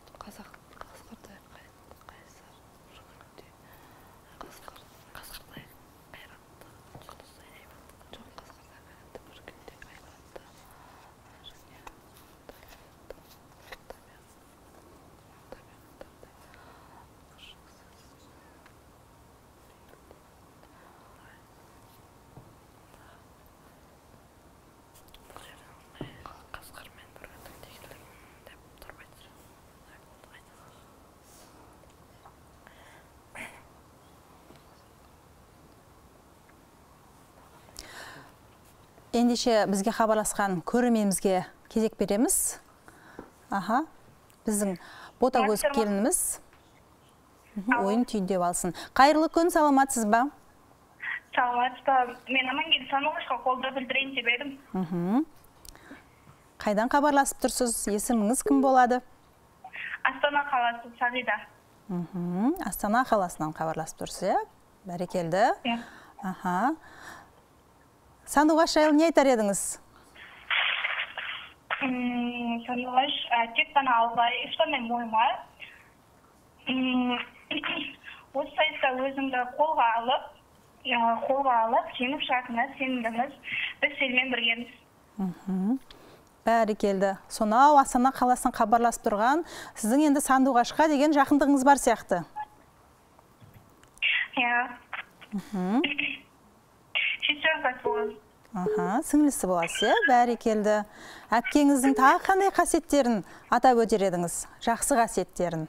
Ендеше бізге хабарласқан көрерменімізге кезек береміз. Аха, біздің ботагөз келініміз ойын түйіндеп алсын. Қайырлы күн, саламатсыз ба? Саламатсыз ба? Мен Амангелді Саноғашқа қолдау білдірейін деп едім. Қайдан хабарласып тұрсыз? Есіміңіз кім болады? Астана қаласы, Сағида. Астана қаласынан хабарласып тұрсыз, е? Бәрекелді. Аха. Сандуғаш жайлы не айтар едіңіз? Сандуғаш тек қана алға, ешқандай мойыма. Осы сайыста өзімді қолға алып, қолға алып, жеңіп шығатынына сенімдіміз. Біз сенімен біргеміз. Бәрекелді. Сонау Астана қаласынан хабарласып тұрған, сіздің енді Сандуғашқа деген жақындығыңыз бар сияқты. Иә. Аха, сіңлісі боласы, бәрекелді. Әпкеңіздің тағы қандай қасиеттерін атап өтер едіңіз? Жақсы қасиеттерін.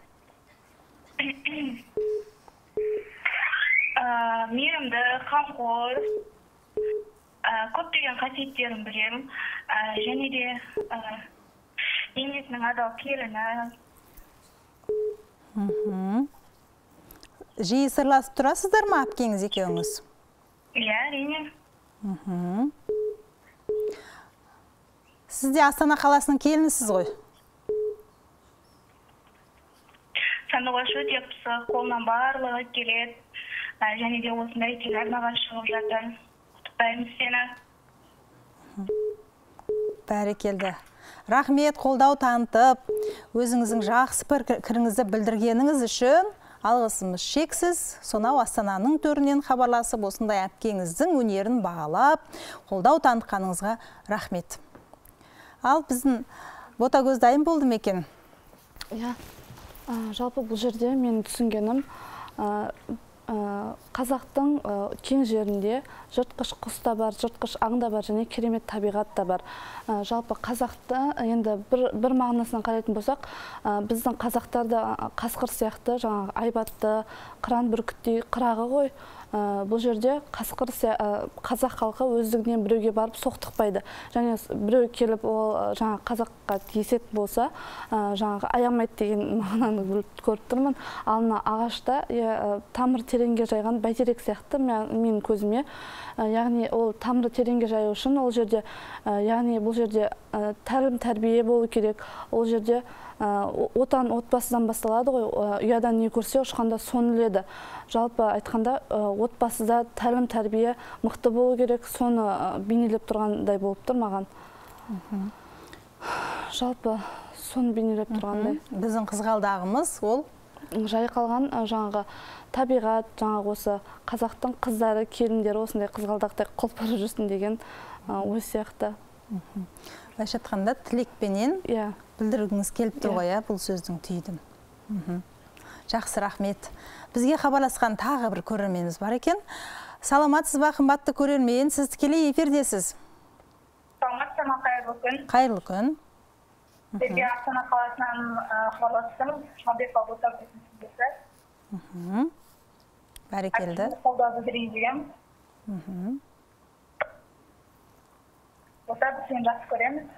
Мейірімді, қамқор, көптеген қасиеттерін білемін. Және де енесінің адал келіні. Жиі сырласып тұрасыздар ма әпкеңіз екеуіңіз? Иә, әрине. Сіз де Астана қаласының келінісіз ғой? Сандуғаш өте пысық, қолынан барлығы келеді. Және де осындай телеарнаға шығып жатыр. Құттықтаймыз сені. Бәрекелді. Рахмет, қолдау танытып, өзіңіздің жақсы пікіріңізді білдіргеніңіз үшін алғысымыз шексіз. Сонау Астананың төрінен хабарласып, осындай әпкеңіздің өнерін бағалап, қолдау танытқаныңызға рахмет. Ал біздің ботагөз дайын болды ма екен? Иә, жалпы бұл жерде мен түсінгенім, қазақтың кең жерінде жыртқыш құс та бар, жыртқыш аң да бар, және керемет табиғат та бар. Жалпы қазақты енді бір, бір мағынасынан қарайтын болсақ, біздің қазақтарды қасқыр сияқты, жаңағы айбатты, қыран бүркіттей қырағы ғой. Бұл жерде қасқыр қазақ халқы өздігінен біреуге барып соқтықпайды. Және біреу келіп ол жаңа қазаққа тиесет болса, жаңағы аямайды деген мағынаны көріп тұрмын. Ал мына ағашта тамыр тереңге жайған бәйтерек сияқты менің көзіме. Яғни ол тамыры тереңге жаю үшін ол жерде, яғни бұл жерде тәлім тәрбие болу керек. Ол жерде отан отбасыдан басталады ғой, ұядан не көрсе ұшқанда соны іледі. Жалпы айтқанда отбасыда тәлім тәрбие мықты болу керек, соны бейнелеп тұрғандай болып тұр маған. Жалпы соны бейнелеп тұрғандай. Біздің қызғалдағымыз ол жайқалған жаңағы табиғат, жаңағы осы қазақтың қыздары, келіндері осындай қызғалдақтай құлпырып жүрсін деген ой сияқты. Былайша айтқанда тілекпенен білдіргіңіз келіп тұр ғой, бұл сөздің түйдім. Жақсы, рахмет. Бізге хабарласқан тағы бір көрерменіміз бар екен. Саламатсыз ба, қымбатты көрермен, сіз тікелей эфирдесіз. Саламатсыз ба, қайырлы күн. Қайырлы күн. Бізге Астана қаласынан хабарластым, Жұмабекова Ботагөз есімдесі. Бәрекелді. Қолдауды берейін деген. Ота біз сені жақсы көреміз.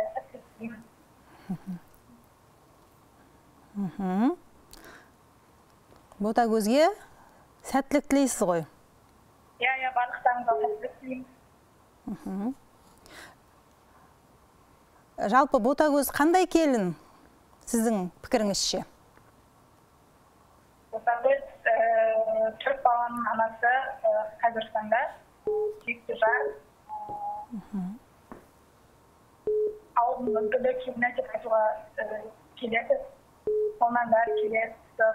Ботагөзге сәттілік тілейсіз ғой? Иә, иә, барлықтарыңызға сәттілік тілеймін. Жалпы Ботагөз қандай келін сіздің пікіріңізше? Ботагөз төрт баланың анасы, қазіргі таңда сүйікті жар. Ауылдың үлгілі келіні деп айтуға келеді. Сонан бәрі келеді.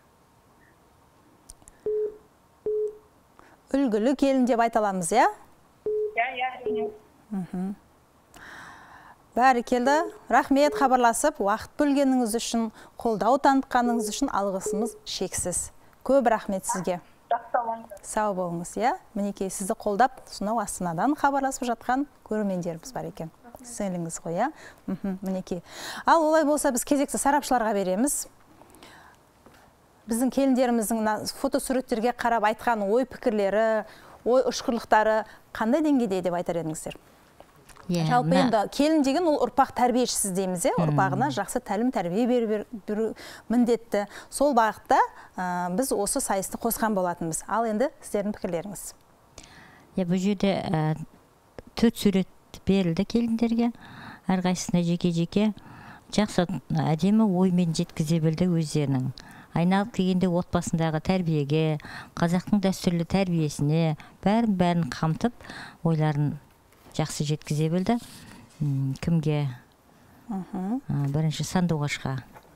Үлгілі келін деп айталамыз, иә? Иә, иә, әрине. Бәрекелді, рахмет хабарласып, уақыт бөлгеніңіз үшін, қолдау танытқаныңыз үшін алғысымыз шексіз. Көп рахмет сізге. Сау болыңыз, иә? Мінекей сізді қолдап, сонау Астанадан хабарласып жатқан көрермендеріміз бар екен. Сіңіліңіз ғой, иә? Мінекей. Ал олай болса біз кезекті сарапшыларға береміз. Біздің келіндеріміздің фотосуреттерге қарап айтқан ой пікірлері, ой ұшқырлықтары қандай деңгейде деп айтар едіңіздер? Жалпы енді келін деген ол ұрпақ тәрбиешісіз дейміз, ұрпағына жақсы тәлім тәрбие беру міндетті. Сол бағытта біз осы сайысты қосқан болатынбыз. Ал енді сіздердің пікірлеріңіз. Бұл жерде төрт сурет берілді келіндерге, әрқайсысына жеке-жеке жақсы әдемі оймен жеткізе білді өздерінің. Айналып келгенде отбасындағы тәрбиеге, қазақтың дәстүрлі тәрбиесіне бәрін-бәрін қамтып, ойларын жақсы жеткізе білді. Кімге? Бірінші сандуғашқа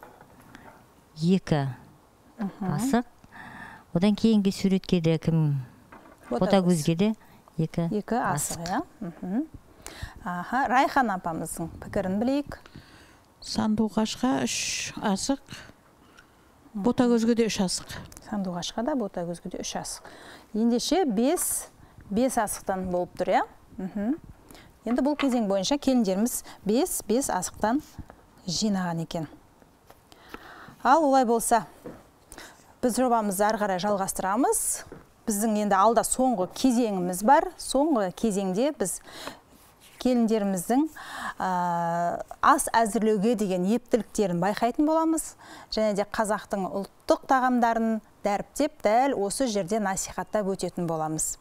екі асық. Одан кейінгі суретке де кім? Ботагөзге де екі асық. Райхан апамыздың пікірін білейік. Сандуғашқа үш асық, Ботагөзге де үш асық. Сандуғашқа да, Ботагөзге де үш асық. Ендеше бес асықтан болып тұр, иә? Енді бұл кезең бойынша келіндеріміз бес асықтан жинаған екен. Ал олай болса, біз жобамызды ары қарай жалғастырамыз. Біздің енді алда соңғы кезеңіміз бар. Соңғы кезеңде біз келіндеріміздің ас әзірлеуге деген ептіліктерін байқайтын боламыз. Және де қазақтың ұлттық тағамдарын дәріптеп, дәл осы жерде насихаттап өтетін боламыз.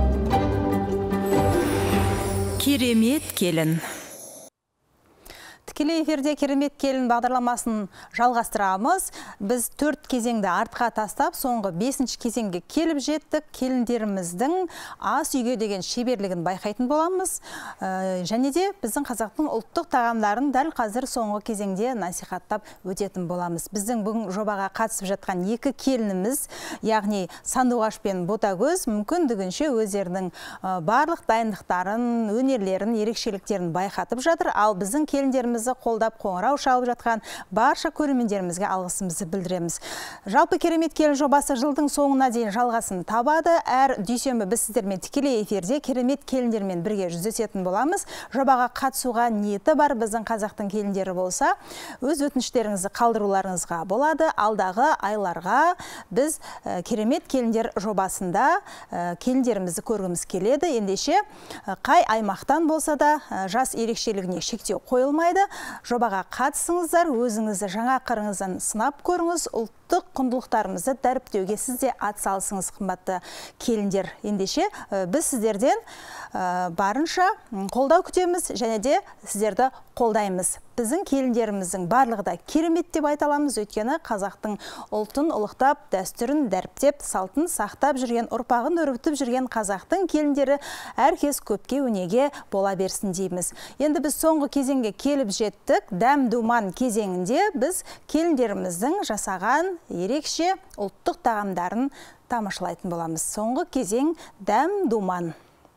Керемет келін. тікелей эфирде керемет келін бағдарламасын жалғастырамыз. Біз төрт кезеңді артқа тастап, соңғы бесінші кезеңге келіп жеттік. Келіндеріміздің ас үйге деген шеберлігін байқайтын боламыз. Және де біздің қазақтың ұлттық тағамдарын дәл қазір соңғы кезеңде насихаттап өтетін боламыз. Біздің бүгін жобаға қатысып жатқан екі келініміз, яғни Сандуғаш пен Ботагөз, мүмкіндігінше өздерінің барлық дайындықтарын, өнерлерін, ерекшеліктерін байқатып жатыр. Ал біздің келіндерімізді қолдап қоңырау шалып жатқан барша көрермендерімізге алғысымызды білдіреміз. Жалпы керемет келін жобасы жылдың соңына дейін жалғасын табады. Әр дүйсенбі біз сіздермен тікелей эфирде керемет келіндермен бірге жүздесетін боламыз. Жобаға қатысуға ниеті бар біздің қазақтың келіндері болса, өз өтініштеріңізді қалдыруларыңызға болады. Алдағы айларға біз керемет келіндер жобасында келіндерімізді көргіміз келеді. Ендеше қай аймақтан болса да жас ерекшелігіне шектеу қойылмайды. Жобаға қатысыңыздар, өзіңізді жаңа қырыңыздан сынап көріңіз, ұлттық құндылықтарымызды дәріптеуге сізде атсалысыңыз, қымбатты келіндер. Ендеше біз сіздерден барынша қолдау күтеміз және де сіздерді қолдаймыз. Біздің келіндеріміздің барлығы да керемет деп айта аламыз, өйткені қазақтың ұлтын ұлықтап, дәстүрін дәріптеп, салтын сақтап жүрген, ұрпағын өрбітіп жүрген қазақтың келіндері әркез көпке өнеге бола берсін дейміз. Енді біз соңғы кезеңге келіп жеттік. Дәм-думан кезеңінде біз келіндеріміздің жасаған ерекше ұлттық тағамдарын тамашалайтын боламыз. Соңғы кезең дәм-думан.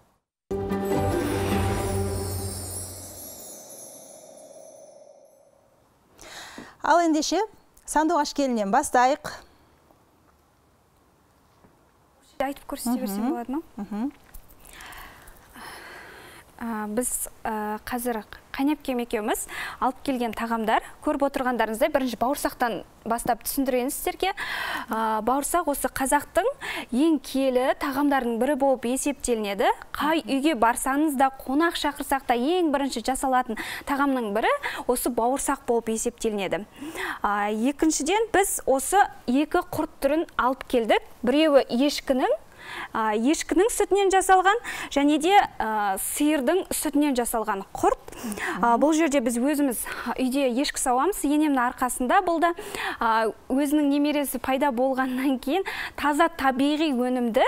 Ал ендеше Сандуғаш келіннен бастайық. Айтып көрсете берсем болады ма? Біз қазір Қайнапкем екеуміз алып келген тағамдар, көріп отырғандарыңыздай бірінші бауырсақтан бастап түсіндірейін сіздерге. Бауырсақ осы қазақтың ең киелі тағамдардың бірі болып есептелінеді. Қай үйге барсаңыз да, қонақ шақырсақ та ең бірінші жасалатын тағамның бірі осы бауырсақ болып есептелінеді. Екіншіден біз осы екі құрт түрін алып келдік. Біреуі ешкінің, ешкінің сүтінен жасалған, және де сиырдың сүтінен жасалған құрт. Бұл жерде біз өзіміз үйде ешкі сауамыз, енемнің арқасында. Бұл да өзінің немересі пайда болғаннан кейін таза табиғи өнімді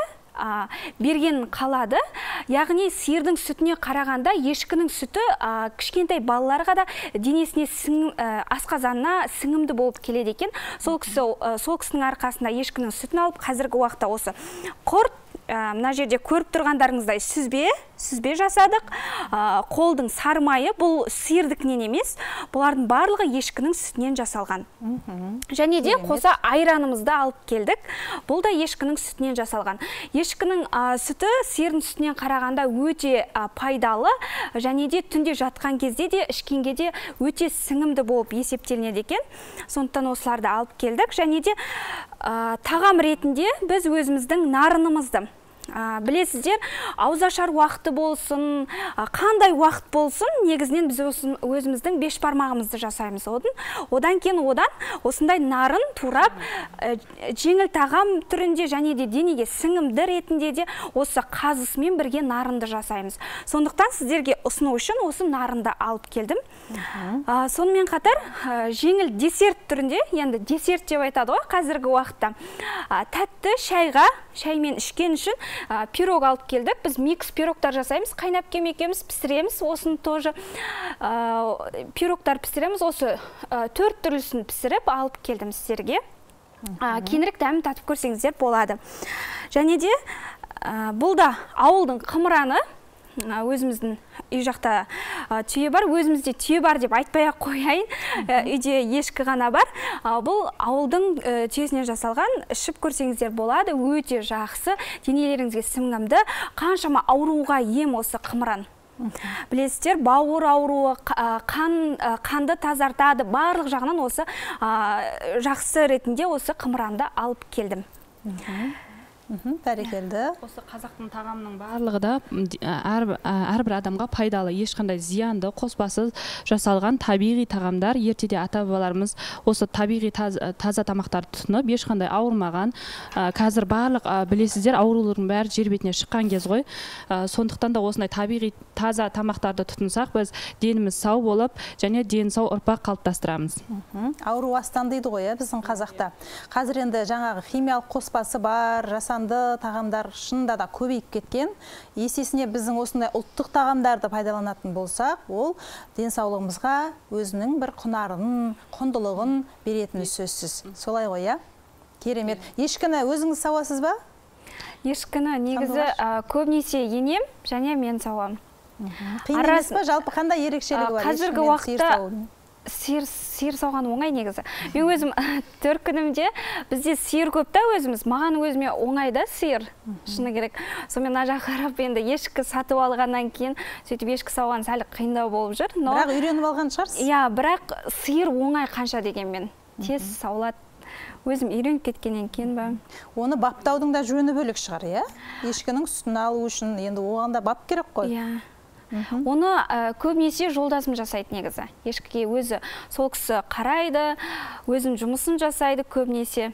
берген қалады. Яғни сиырдың сүтіне қарағанда ешкінің сүті кішкентай балаларға да денесіне асқазанына сіңімді болып келеді екен. Сол кісінің арқасында ешкінің сүтін алып, қазіргі уақытта осы құрт, мына жерде көріп тұрғандарыңыздай сүзбе, сүзбе жасадық. Қолдың сармайы, бұл сиырдікінен емес, бұлардың барлығы ешкінің сүтінен жасалған. Және де қоса айранымызды алып келдік. Бұл да ешкінің сүтінен жасалған. Ешкінің сүті сиырдың сүтінен қарағанда өте пайдалы, және де түнде жатқан кезде де, ішкенге де өте сіңімді болып есептелінеді екен. Сондықтан осыларды алып келдік. Және де тағам ретінде біз өзіміздің нарынымызды, білесіздер, аузашар уақыты болсын, қандай уақыт болсын, негізінен біз өзіміздің бешбармағымызды жасаймыз. Одан кейін одан осындай нарын турап, жеңіл тағам түрінде және де денеге сіңімді ретінде де осы қазысымен бірге нарынды жасаймыз. Сондықтан сіздерге ұсыну үшін осы нарынды алып келдім. Сонымен қатар жеңіл десерт түрінде, енді десерт деп айтады ғой қазіргі уақытта, тәтті шайға, шаймен ішкен үшін пирог алып келдік. Біз микс пирогтар жасаймыз. Қайнапкем екеуміз пісіреміз. Осын тоже пирогтар пісіреміз. Осы төрт түрлісін пісіріп алып келдім сіздерге. Кейінірек дәмін татып көрсеңіздер болады. Және де бұл да ауылдың қымыраны. Өзіміздің үй жақта түйе бар, өзімізде түйе бар деп айтпай-ақ қояйын. Үйде ешкі ғана бар. Бұл ауылдың түйесінен жасалған, ішіп көрсеңіздер болады. Өте жақсы, денелеріңізге сіңімді, қаншама ауруға ем осы қымыран. Білесіздер, бауыр ауруы, қанды тазартады, барлық жағынан осы жақсы ретінде осы қымыранды алып келдім. Бәрекелді. Осы қазақтың тағамының барлығы да әрбір адамға пайдалы, ешқандай зиянды қоспасыз жасалған табиғи тағамдар. Ертеде ата-бабаларымыз осы табиғи таза тамақтарды тұтынып, ешқандай ауырмаған. Қазір барлық білесіздер, аурулардың бәрі жер бетіне шыққан кез ғой. Сондықтан да осындай табиғи таза тамақтарды тұтынсақ, біз деніміз сау болып, және дені сау ұрпақ қалыптастырамыз. Ауру астан дейді ғой, біздің қазақта. Қазір енді жаңағы химиялық қоспасы бар, жасанды тағамдар шынында да көбейіп кеткен. Есесіне біздің осындай ұлттық тағамдарды пайдаланатын болсақ, ол денсаулығымызға өзінің бір құнарын, құндылығын беретіні сөзсіз. Солай ғой, иә? Керемет. Ешкіні өзіңіз сауасыз ба? Ешкіні негізі көбінесе енем, және мен сауам. Қиын емес па? Жалпы қандай ерекшелігі бар? Қазіргі уақытта сиыр сиыр сауған оңай негізі. Мен өзім төркінімде бізде сиыр көп та өзіміз. Маған өзіме оңай да сиыр. Шыны керек. Сонымен мына жаққа қарап енді ешкі сатып алғаннан кейін сөйтіп ешкі сауған сәл қиындау болып жүр. Бірақ үйреніп алған шығарсыз? Иә, бірақ сиыр оңай қанша дегенмен. Тез саулады. Өзім үйреніп кеткеннен кейін ба. Оны баптаудың да жөні бөлек шығар, иә? Ешкінің сүтін алу үшін енді оған да бап керек қой. Иә. Оны көбінесе жолдасым жасайды негізі. Ешкіге өзі сол кісі қарайды, өзінің жұмысын жасайды көбінесе.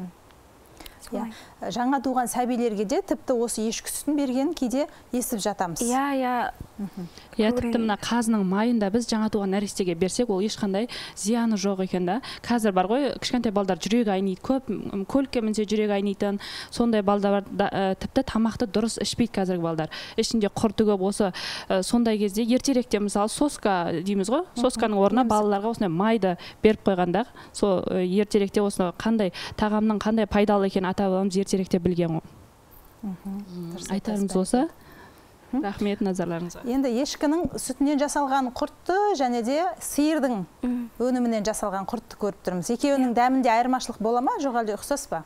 Жаңа туған сәбилерге де тіпті осы ешкі сүтін берген кейде естіп жатамыз. Иә, иә. Иә, тіпті мына қазының майында біз жаңа туған нәрестеге берсек, ол ешқандай зияны жоқ екен да. Қазір бар ғой, кішкентай балдар жүрегі айниды, көп көлікке мінсе жүрегі айнитын, сондай балдар тіпті тамақты дұрыс ішпейді қазіргі балдар. Ішінде құрты көп. Осы сондай кезде ертеректе мысалы соска дейміз ғой, сосканың орнына балаларға осындай майды беріп қойғанда, сол ертеректе осы қандай тағамның қандай пайдалы екенін ата-бабамыз ертеректе білген ғой. Айтарымыз осы. Рахмет назарларыңызға. Енді ешкінің сүтінен жасалған құртты және де сиырдың өнімінен жасалған құртты көріп тұрмыз. Екеуінің дәмінде айырмашылық бола ма, жоқ әлде ұқсас па?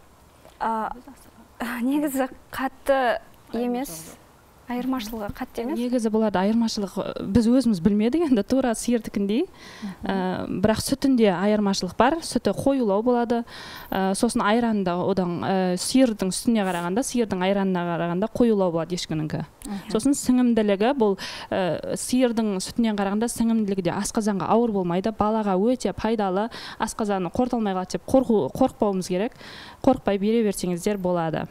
Негізі қатты емес. Айырмашылығы қатты емес. Негізі болады айырмашылық біз өзіміз білмедік, енді тура сиырдікіндей. Бірақ сүтінде айырмашылық бар, сүті қоюлау болады. Сосын айранда одан сиырдың сүтіне қарағанда, сиырдың айранына қарағанда қоюлау болады ешкініңкі. Сосын сіңімділігі, бұл сиырдың сүтінен қарағанда сіңімділігі де асқазанға ауыр болмайды, балаға өте пайдалы, асқазаны қорталмай қалады деп қорықпауымыз керек. Қорықпай бере берсеңіздер болады.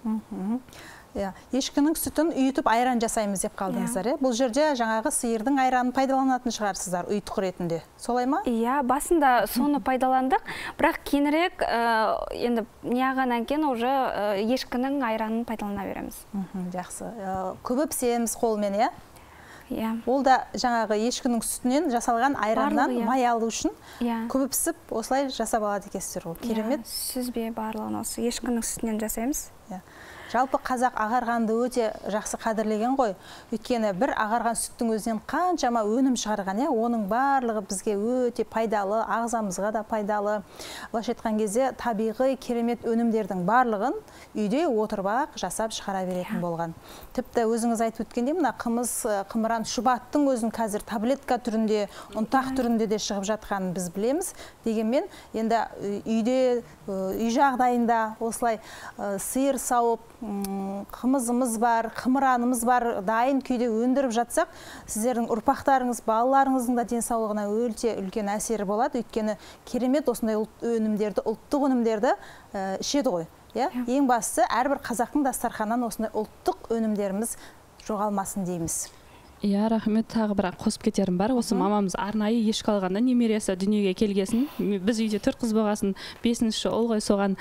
Ешкінің сүтін үйітіп айран жасаймыз деп қалдыңыздар. Бұл жерде жаңағы сиырдың айранын пайдаланатын шығарсыздар ұйытқы ретінде. Солай ма? Иә, басында соны пайдаландық, бірақ кейінірек енді неғаннан кейін уже ешкінің айранын пайдалана береміз. Жақсы. Көбі пісеміз қолмен, иә? Иә. Ол да жаңағы ешкінің сүтінен жасалған айраннан май алу үшін көбі пісіп, осылай жасап алады екенсіздер ғой. Керемет. Сүзбе барлығын осы ешкінің сүтінен жасаймыз. Жалпы қазақ ағарғанды өте жақсы қадірлеген ғой. Өйткені бір ағарған сүттің өзінен қаншама өнім шығарған, оның барлығы бізге өте пайдалы, ағзамызға да пайдалы. Былайша айтқан кезде табиғи керемет өнімдердің барлығын үйде отырып жасап шығара беретін болған. Тіпті өзіңіз айтып өткенде мына қымыз, қымыран, шұбаттың өзін қазір таблетка түрінде, ұнтақ түрінде де шығып жатқанын біз білеміз. Дегенмен, енді үйде, үй жағдайында осылай сиыр сауып, қымызымыз бар, қымыранымыз бар, дайын күйде өндіріп жатсақ, сіздердің ұрпақтарыңыз, балаларыңыздың да денсаулығына өте үлкен әсері болады. Өйткені керемет осындай өнімдерді, ұлттық өнімдерді ішеді ғой. Ең бастысы, әрбір қазақтың дастарханынан осындай ұлттық өнімдеріміз жоғалмасын дейміз. Иә, рахмет, тағы бірақ қосып кетерім бар. Осы мамамыз арнайы ешкі алғанда немересі дүниеге келгесін. Біз үйде төрт қыз болғасын, бесінші ұл ғой, соған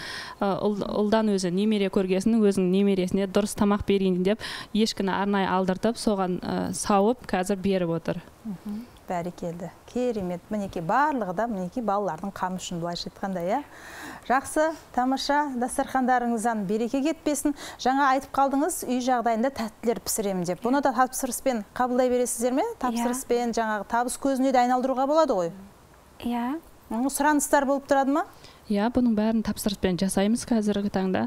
ұлдан өзі немере көргесін, өзінің немересіне дұрыс тамақ берейін деп ешкіні арнайы алдыртып, соған сауып, қазір беріп отыр. Бәрекелді. Керемет. Мінеки барлығы да мінеки балалардың қамы үшін былайша айтқанда, иә. Жақсы, тамаша, дастархандарыңыздан береке кетпесін. Жаңа айтып қалдыңыз, үй жағдайында тәттілер пісіремін деп. Бұны да тапсырыспен қабылдай бересіздер ме? Тапсырыспен жаңағы табыс көзіне де айналдыруға болады ғой. Иә. Сұраныстар болып тұрады ма? Иә, бұның бәрін тапсырыспен жасаймыз қазіргі таңда.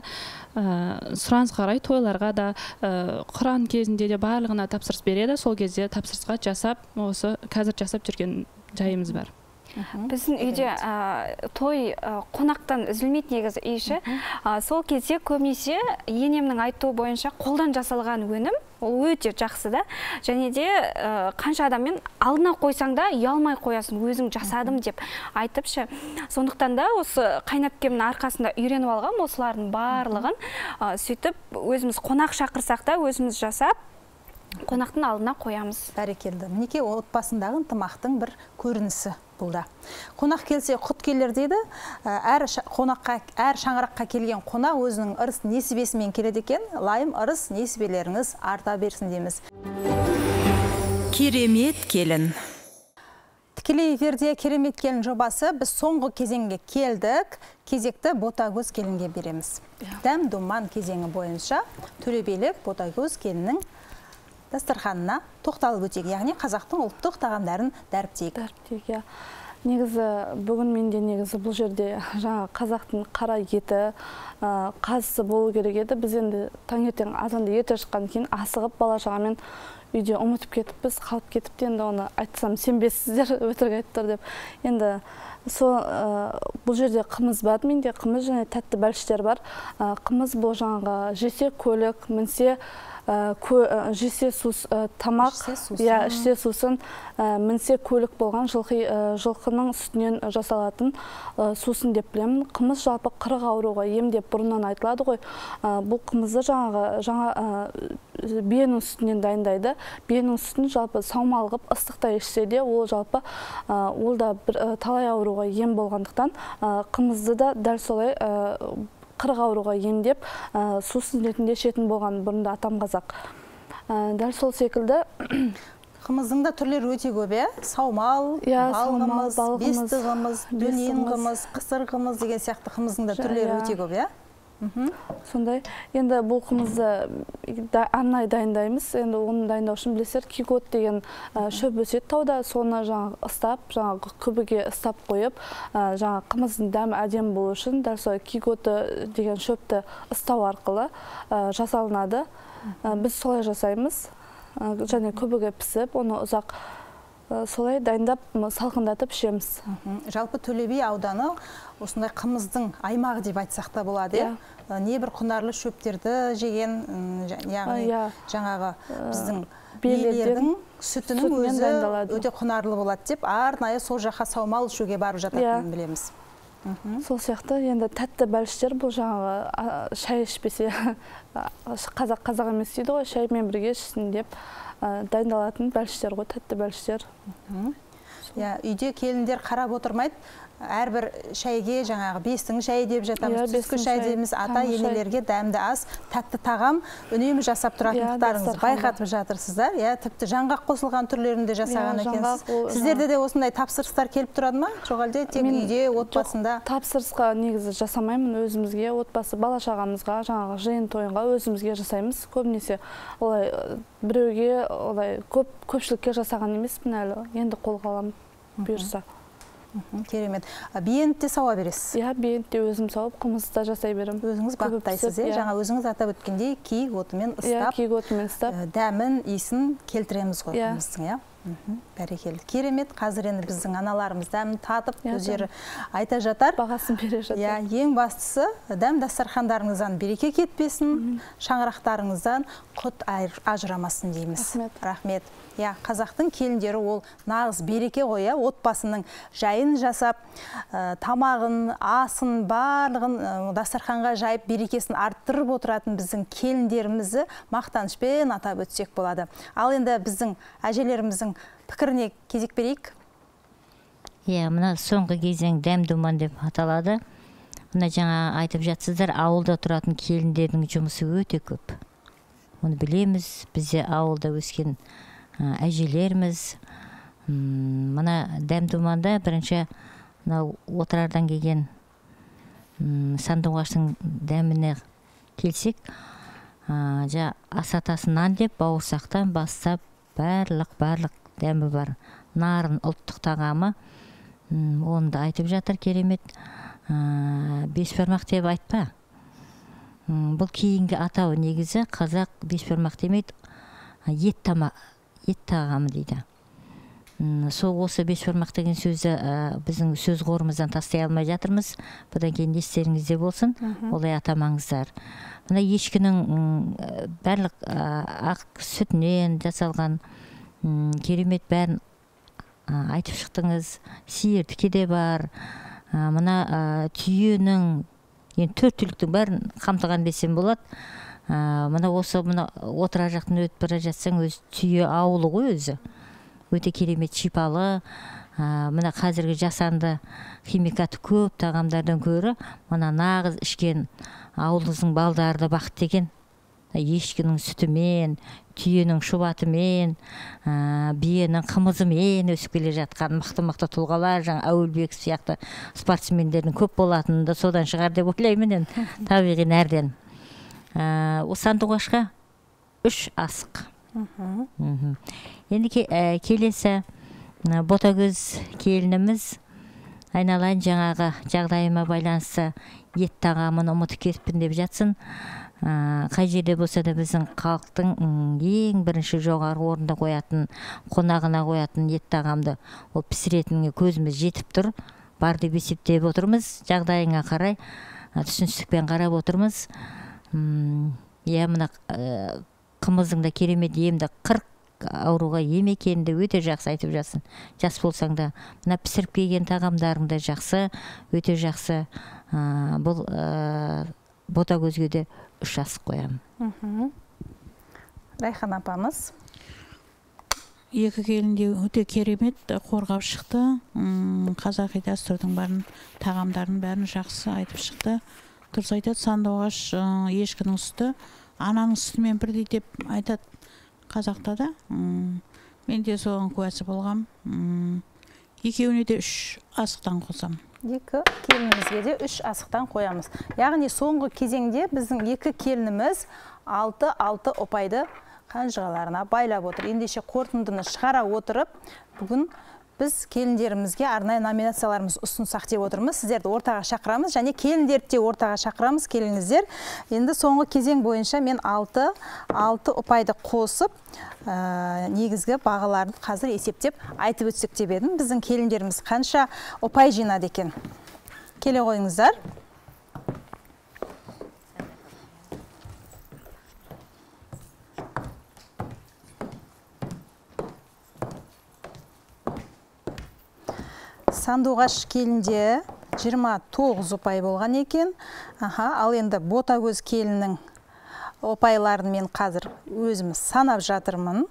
Сұраныс қарай тойларға да, Құран кезінде де барлығына тапсырыс береді. Сол кезде тапсырысқа жасап, осы қазір жасап жүрген жайымыз бар. Біздің үйде той қонақтан үзілмейді негізі үй. Сол кезде көбінесе енемнің айтуы бойынша қолдан жасалған өнім ол өте жақсы да. Және де қанша адаммен алдына қойсаң да ұялмай қоясың, өзің жасадым деп айтыпшы. Сондықтан да осы қайнапкемнің арқасында үйреніп алғам осылардың барлығын. Сөйтіп өзіміз қонақ шақырсақ та өзіміз жасап қонақтың алдына қоямыз. Бәрекелді. Мінекей отбасындағы ынтымақтың бір көрінісі бұлда. Қонақ келсе құт келер дейді. Әр қонаққа, әр шаңыраққа келген қонақ өзінің ырыс несібесімен келеді екен. Лайым ырыс несібелеріңіз арта берсін дейміз. Керемет келін. Тікелей эфирде керемет келін жобасы. Біз соңғы кезеңге келдік. Кезекті Ботагөз келінге береміз. Дәм думан кезеңі бойынша Төлебелік Ботагөз келіннің дастарханына тоқталып өтейік, яғни қазақтың ұлттық тағамдарын дәріптейік. Дәріптейік, иә. Негізі бүгін менде негізі бұл жерде жаңа қазақтың қара еті, қазысы болу керек еді. Біз енді таңертең азанда ерте шыққан кейін асығып бала шағамен үйде ұмытып кетіппіз, қалып кетіпті. Енді оны айтсам сенбессіздер, өтірік айтып деп. Енді сол бұл жерде қымыз бар, менде қымыз және тәтті бәліштер бар. Қымыз бұл жаңағы жесе көлік, мінсе жесе сус тамақ, ішсе сусын, мінсе көлік болған жылқының сүтінен жасалатын сусын деп білемін. Қымыз жалпы қырық ауруға ем деп бұрыннан айтылады ғой. Бұл қымызды жаңа биенің сүтінен дайындайды. Биенің сүтін жалпы саумалғып ыстықта ішсе де, ол жалпы ол да талай ауруға ем болғандықтан қымызды да дәл солай қырық ауруға емдеп, сусын ретінде ішетін болған бұрында атам қазақ. Дәл сол секілді қымыздың да түрлері өте көп, е? Саумал, балғымыз, бесті қымыз, дөнен қымыз, қысыр қымыз деген сияқты қымыздың да түрлері өте көп, е? Сондай. Енді бұл қымызды арнайы дайындаймыз. Енді оны дайындау үшін білесіздер, кигот деген шөп өседі тауда. Соны жаңағы ыстап, жаңағы күбіге ыстап қойып, жаңағы қымыздың дәмі әдемі болу үшін дәл солай киготы деген шөпті ыстау арқылы жасалынады. Біз солай жасаймыз. Және күбіге пісіп, оны ұзақ солай дайындап, салқындатып ішеміз. Жалпы Төле би ауданы осындай қымыздың аймағы деп айтсақ та болады. Небір құнарлы шөптерді жеген, жаңағы біздің биелердің сүтінің өзі өте құнарлы болады деп, арнайы сол жаққа саумал ішуге барып жататынын білеміз. Сол сияқты, енді тәтті бәліштер бұл жаңағы шай ішпесе, қазақ қазақ емес дейді ғой, шаймен бірге ішсін деп дайындалатын бәліштер ғой, тәтті бәліштер. Үйде келіндер қарап отырмайды, әрбір шайге жаңағы бестің шайы деп жатамыз, түскі шай дейміз, ата енелерге дәмді ас, тәтті тағам үнемі жасап тұратындықтарыңыз байқатып жатырсыздар. Тіпті жаңғақ қосылған түрлерінде жасаған екенсіз. Сіздерде де осындай тапсырыстар келіп тұрады ма? Жоқ әлде тек үйде, отбасында? Тапсырысқа негізі жасамаймын, өзімізге, отбасы, бала шағамызға, жаңағы жиын тойынға өзімізге жасаймыз. Көбінесе олай біреуге, олай көпшілікке жасаған емеспін әлі. Енді қолға аламын бұйырса. Керемет. Биенді де сауа бересіз? Иә, биенді де өзім сауып, қымызды да жасай берем. Өзіңіз бақыттайсыз, е? Жаңа өзіңіз атап өткендей киік отымен ыстап, дәмін, иісін келтіреміз ғой қымыздың, е? Бәрекелді. Керемет. Қазір енді біздің аналарымыз дәмін татып, өздері айта жатар. Бағасын бере жатар. Ең бастысы, дәм дастархандарыңыздан береке кетпесін, шаңырақтарыңыздан құт ажырамасын дейміз. Рахмет. Қазақтың келіндері ол нағыз береке ғой, отбасының жайын жасап, тамағын, асын, барлығын дастарханға жайып, берекесін арттырып отыратын біздің келіндерімізді мақтанышпен атап өтсек болады. Ал енді біздің әжелеріміздің пікіріне кезек берейік. Иә, мына соңғы кезең дәм думан деп аталады. Мына жаңа айтып жатсыздар, ауылда тұратын келіндердің жұмысы өте көп. Оны білеміз, бізде ауылда өскен әжелеріміз. Мына дәм думанда бірінші отырардан келген сандуғаштың дәміне келсек, асатасы нан деп бауырсақтан бастап барлық-барлық дәмі бар. Нарын ұлттық тағамы, оны да айтып жатыр керемет. Бешбармақ деп айтпа. Бұл кейінгі атауы негізі қазақ бешбармақ демейді, ет тағамы дейді. сол осы беш бармақ деген сөзі біздің сөз қорымыздан тастай алмай жатырмыз. Бұдан кейін естеріңізде болсын, олай атамаңыздар. Мына ешкінің барлық ақ сүтінен жасалған керемет бәрін айтып шықтыңыз. Сиырдікі де бар. Мына түйенің, төрт түліктің бәрін қамтыған десем болады. Мына осы отыра жақтың өтіп бара жатсаң, өз түйе ауылы ғой өзі. Өте керемет шипалы. Мына қазіргі жасанды химикаты көп тағамдардан көрі, мына нағыз ішкен ауылыңыздың балдарды бақыт деген. Ешкінің сүтімен, түйенің шұбатымен, биенің қымызымен өсіп келе жатқан мықты-мықты тұлғалар, жаңа Әуелбек сияқты спортсмендердің көп болатынында содан шығар деп ойлаймын, табиғи нәрден. Сандуғашқа үш асық. Енді келесі Ботагөз келініміз, айналайын жаңағы жағдайыма байланысты ет тағамын ұмытып кетіппін деп жатсын. Қай жерде болса да біздің халықтың ең бірінші жоғары орында қоятын, қонағына қоятын ет тағамды ол пісіретінге көзіміз жетіп тұр. Бар деп есептеп отырмыз. Жағдайыңа қарай түсіністікпен қарап отырмыз. Иә, мына қымыздың да керемет емді қырық ауруға ем екенді өте жақсы айтып жатсың. Жас болсаң да, мына пісіріп келген тағамдарың да жақсы, өте жақсы. Бұл Ботагөзге де үш асық қоямын. Райхан апамыз. Екі келінде өте керемет қорғап шықты. Қазақи дәстүрдің барын, тағамдардың бәрін жақсы айтып шықты. Дұрыс айтады, сандуғаш ешкінің сүті ананың сүтімен бірдей деп айтады қазақта да. Мен де соған куәсі болғам. Екеуіне де үш асықтан қосам. Екі келінімізге де үш асықтан қоямыз. Яғни соңғы кезеңде біздің екі келініміз алты-алты ұпайды қанжығаларына байлап отыр. Ендеше қорытындыны шығара отырып, бүгін біз келіндерімізге арнайы номинацияларымыз ұсынсақ деп отырмыз. Сіздерді ортаға шақырамыз, және келіндерді де ортаға шақырамыз, келіңіздер. Енді соңғы кезең бойынша мен алты ұпайды қосып, негізгі бағаларын қазір есептеп айтып өтсек деп едім. Біздің келіндеріміз қанша ұпай жинады екен? Келе қойыңыздар. Сандуғаш келінде жиырма тоғыз ұпай болған екен. Ал енді Ботагөз келінің ұпайларын мен қазір өзіміз санап жатырмын.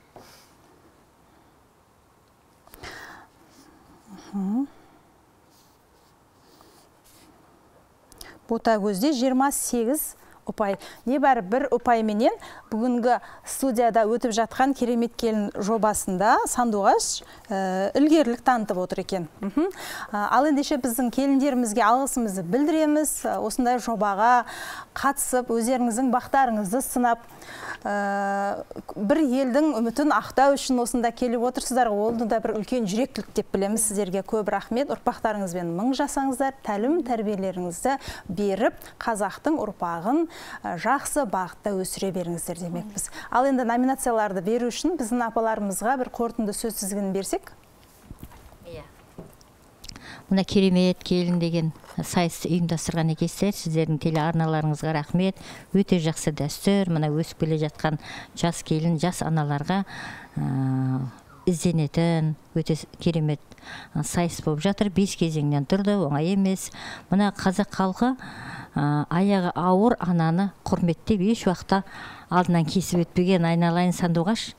Ботагөзде жиырма сегіз ұпай. Небәрі бір ұпайменен бүгінгі студияда өтіп жатқан керемет келін жобасында сандуғаш ілгерілік танытып отыр екен. Ал ендеше біздің келіндерімізге алғысымызды білдіреміз. Осындай жобаға қатысып, өздеріңіздің бақтарыңызды сынап, бір елдің үмітін ақтау үшін осында келіп отырсыздар. Ол да бір үлкен жүректілік деп білеміз. Сіздерге көп рахмет. Ұрпақтарыңызбен мың жасаңыздар, тәлім тәрбиелеріңізді беріп, қазақтың ұрпағын жақсы бағытта өсіре беріңіздер демекпіз. Ал енді номинацияларды беру үшін біздің апаларымызға бір қорытынды сөз тізгінін берсек? Мына керемет келін деген сайысты ұйымдастырған екенсіздер. Сіздердің телеарналарыңызға рахмет. Өте жақсы дәстүр. Мына өсіп келе жатқан жас келін, жас аналарға ізденетін өте керемет сайыс болып жатыр. Бес кезеңнен тұрды, оңай емес. Мына қазақ халқы аяғы ауыр ананы құрметтеп еш уақытта алдынан кесіп өтпеген. Айналайын сандуғаш.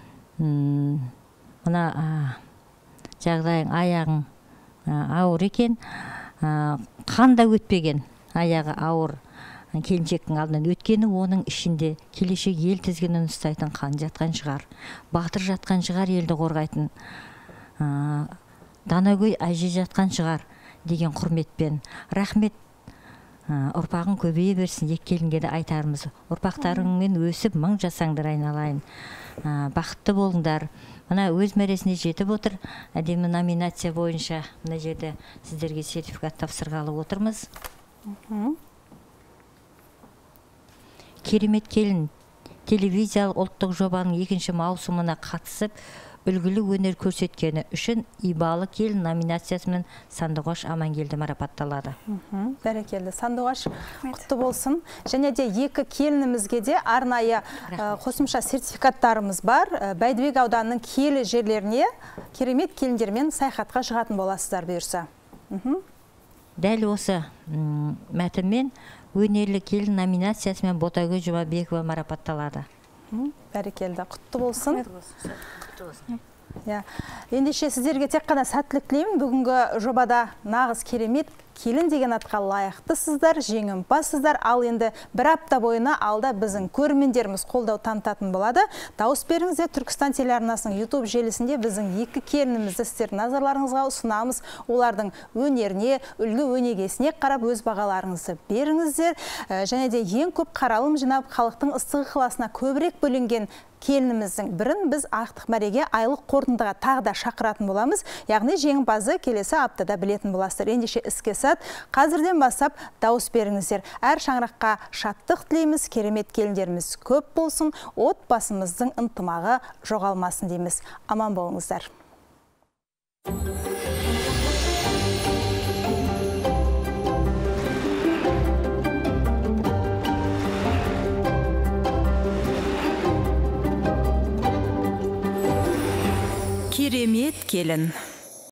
Мына жағдайың аяғың ауыр екен, қанда өтпеген аяғы ауыр келіншектің алдынан өткені, оның ішінде келешек ел тізгінін ұстайтын қан жатқан шығар, батыр жатқан шығар, елді қорғайтын данагөй әже жатқан шығар деген құрметпен рахмет. Ұрпағың көбейе берсін, ек келінге де айтарымыз. Ұрпақтарыңмен өсіп мың жасаңдар айналайын. Бақытты болыңдар. Мына өз мәресіне жетіп отыр. Әдемі номинация бойынша мына жерде сіздерге сертификат тапсырғалы отырмыз. Керемет келін телевизиялық ұлттық жобаның екінші маусымына қатысып, үлгілі өнер көрсеткені үшін Ибалы келін номинациясымен Сандуғаш Амангелді марапатталады. Бәрекелді. Сандуғаш құтты болсын. Және де екі келінімізге де арнайы қосымша сертификаттарымыз бар. Бәйдібек ауданының киелі жерлеріне керемет келіндермен саяхатқа шығатын боласыздар бұйырса. Дәл осы мәтінмен өнерлі келін номинациясымен Ботагөз Жұмабекова марапатталады. Бәрекелді. Құтты болсын. Ендеше сіздерге тек қана сәттілік тілеймін. Бүгінгі жобада нағыз керемет келін деген атқа лайықтысыздар, жеңімпазсыздар. Ал енді бір апта бойына алда біздің көрермендеріміз қолдау танытатын болады. Дауыс беріңіздер. Түркістан телеарнасының YouTube желісінде біздің екі келінімізді сіздердің назарларыңызға ұсынамыз. Олардың өнеріне, үлгі өнегесіне қарап өз бағаларыңызды беріңіздер. Және де ең көп қаралым жинап, халықтың ыстық ықыласына көбірек бөлінген келініміздің бірін біз ақтық мәреге айлық қорытындыға тағы да шақыратын боламыз. Яғни жеңімпазды келесі аптада білетін боласыздар. Ендеше іске сәт. Қазірден бастап дауыс беріңіздер. Әр шаңыраққа шаттық тілейміз, керемет келіндеріміз көп болсын, отбасымыздың ынтымағы жоғалмасын дейміз. Аман болыңыздар. Керемет келін.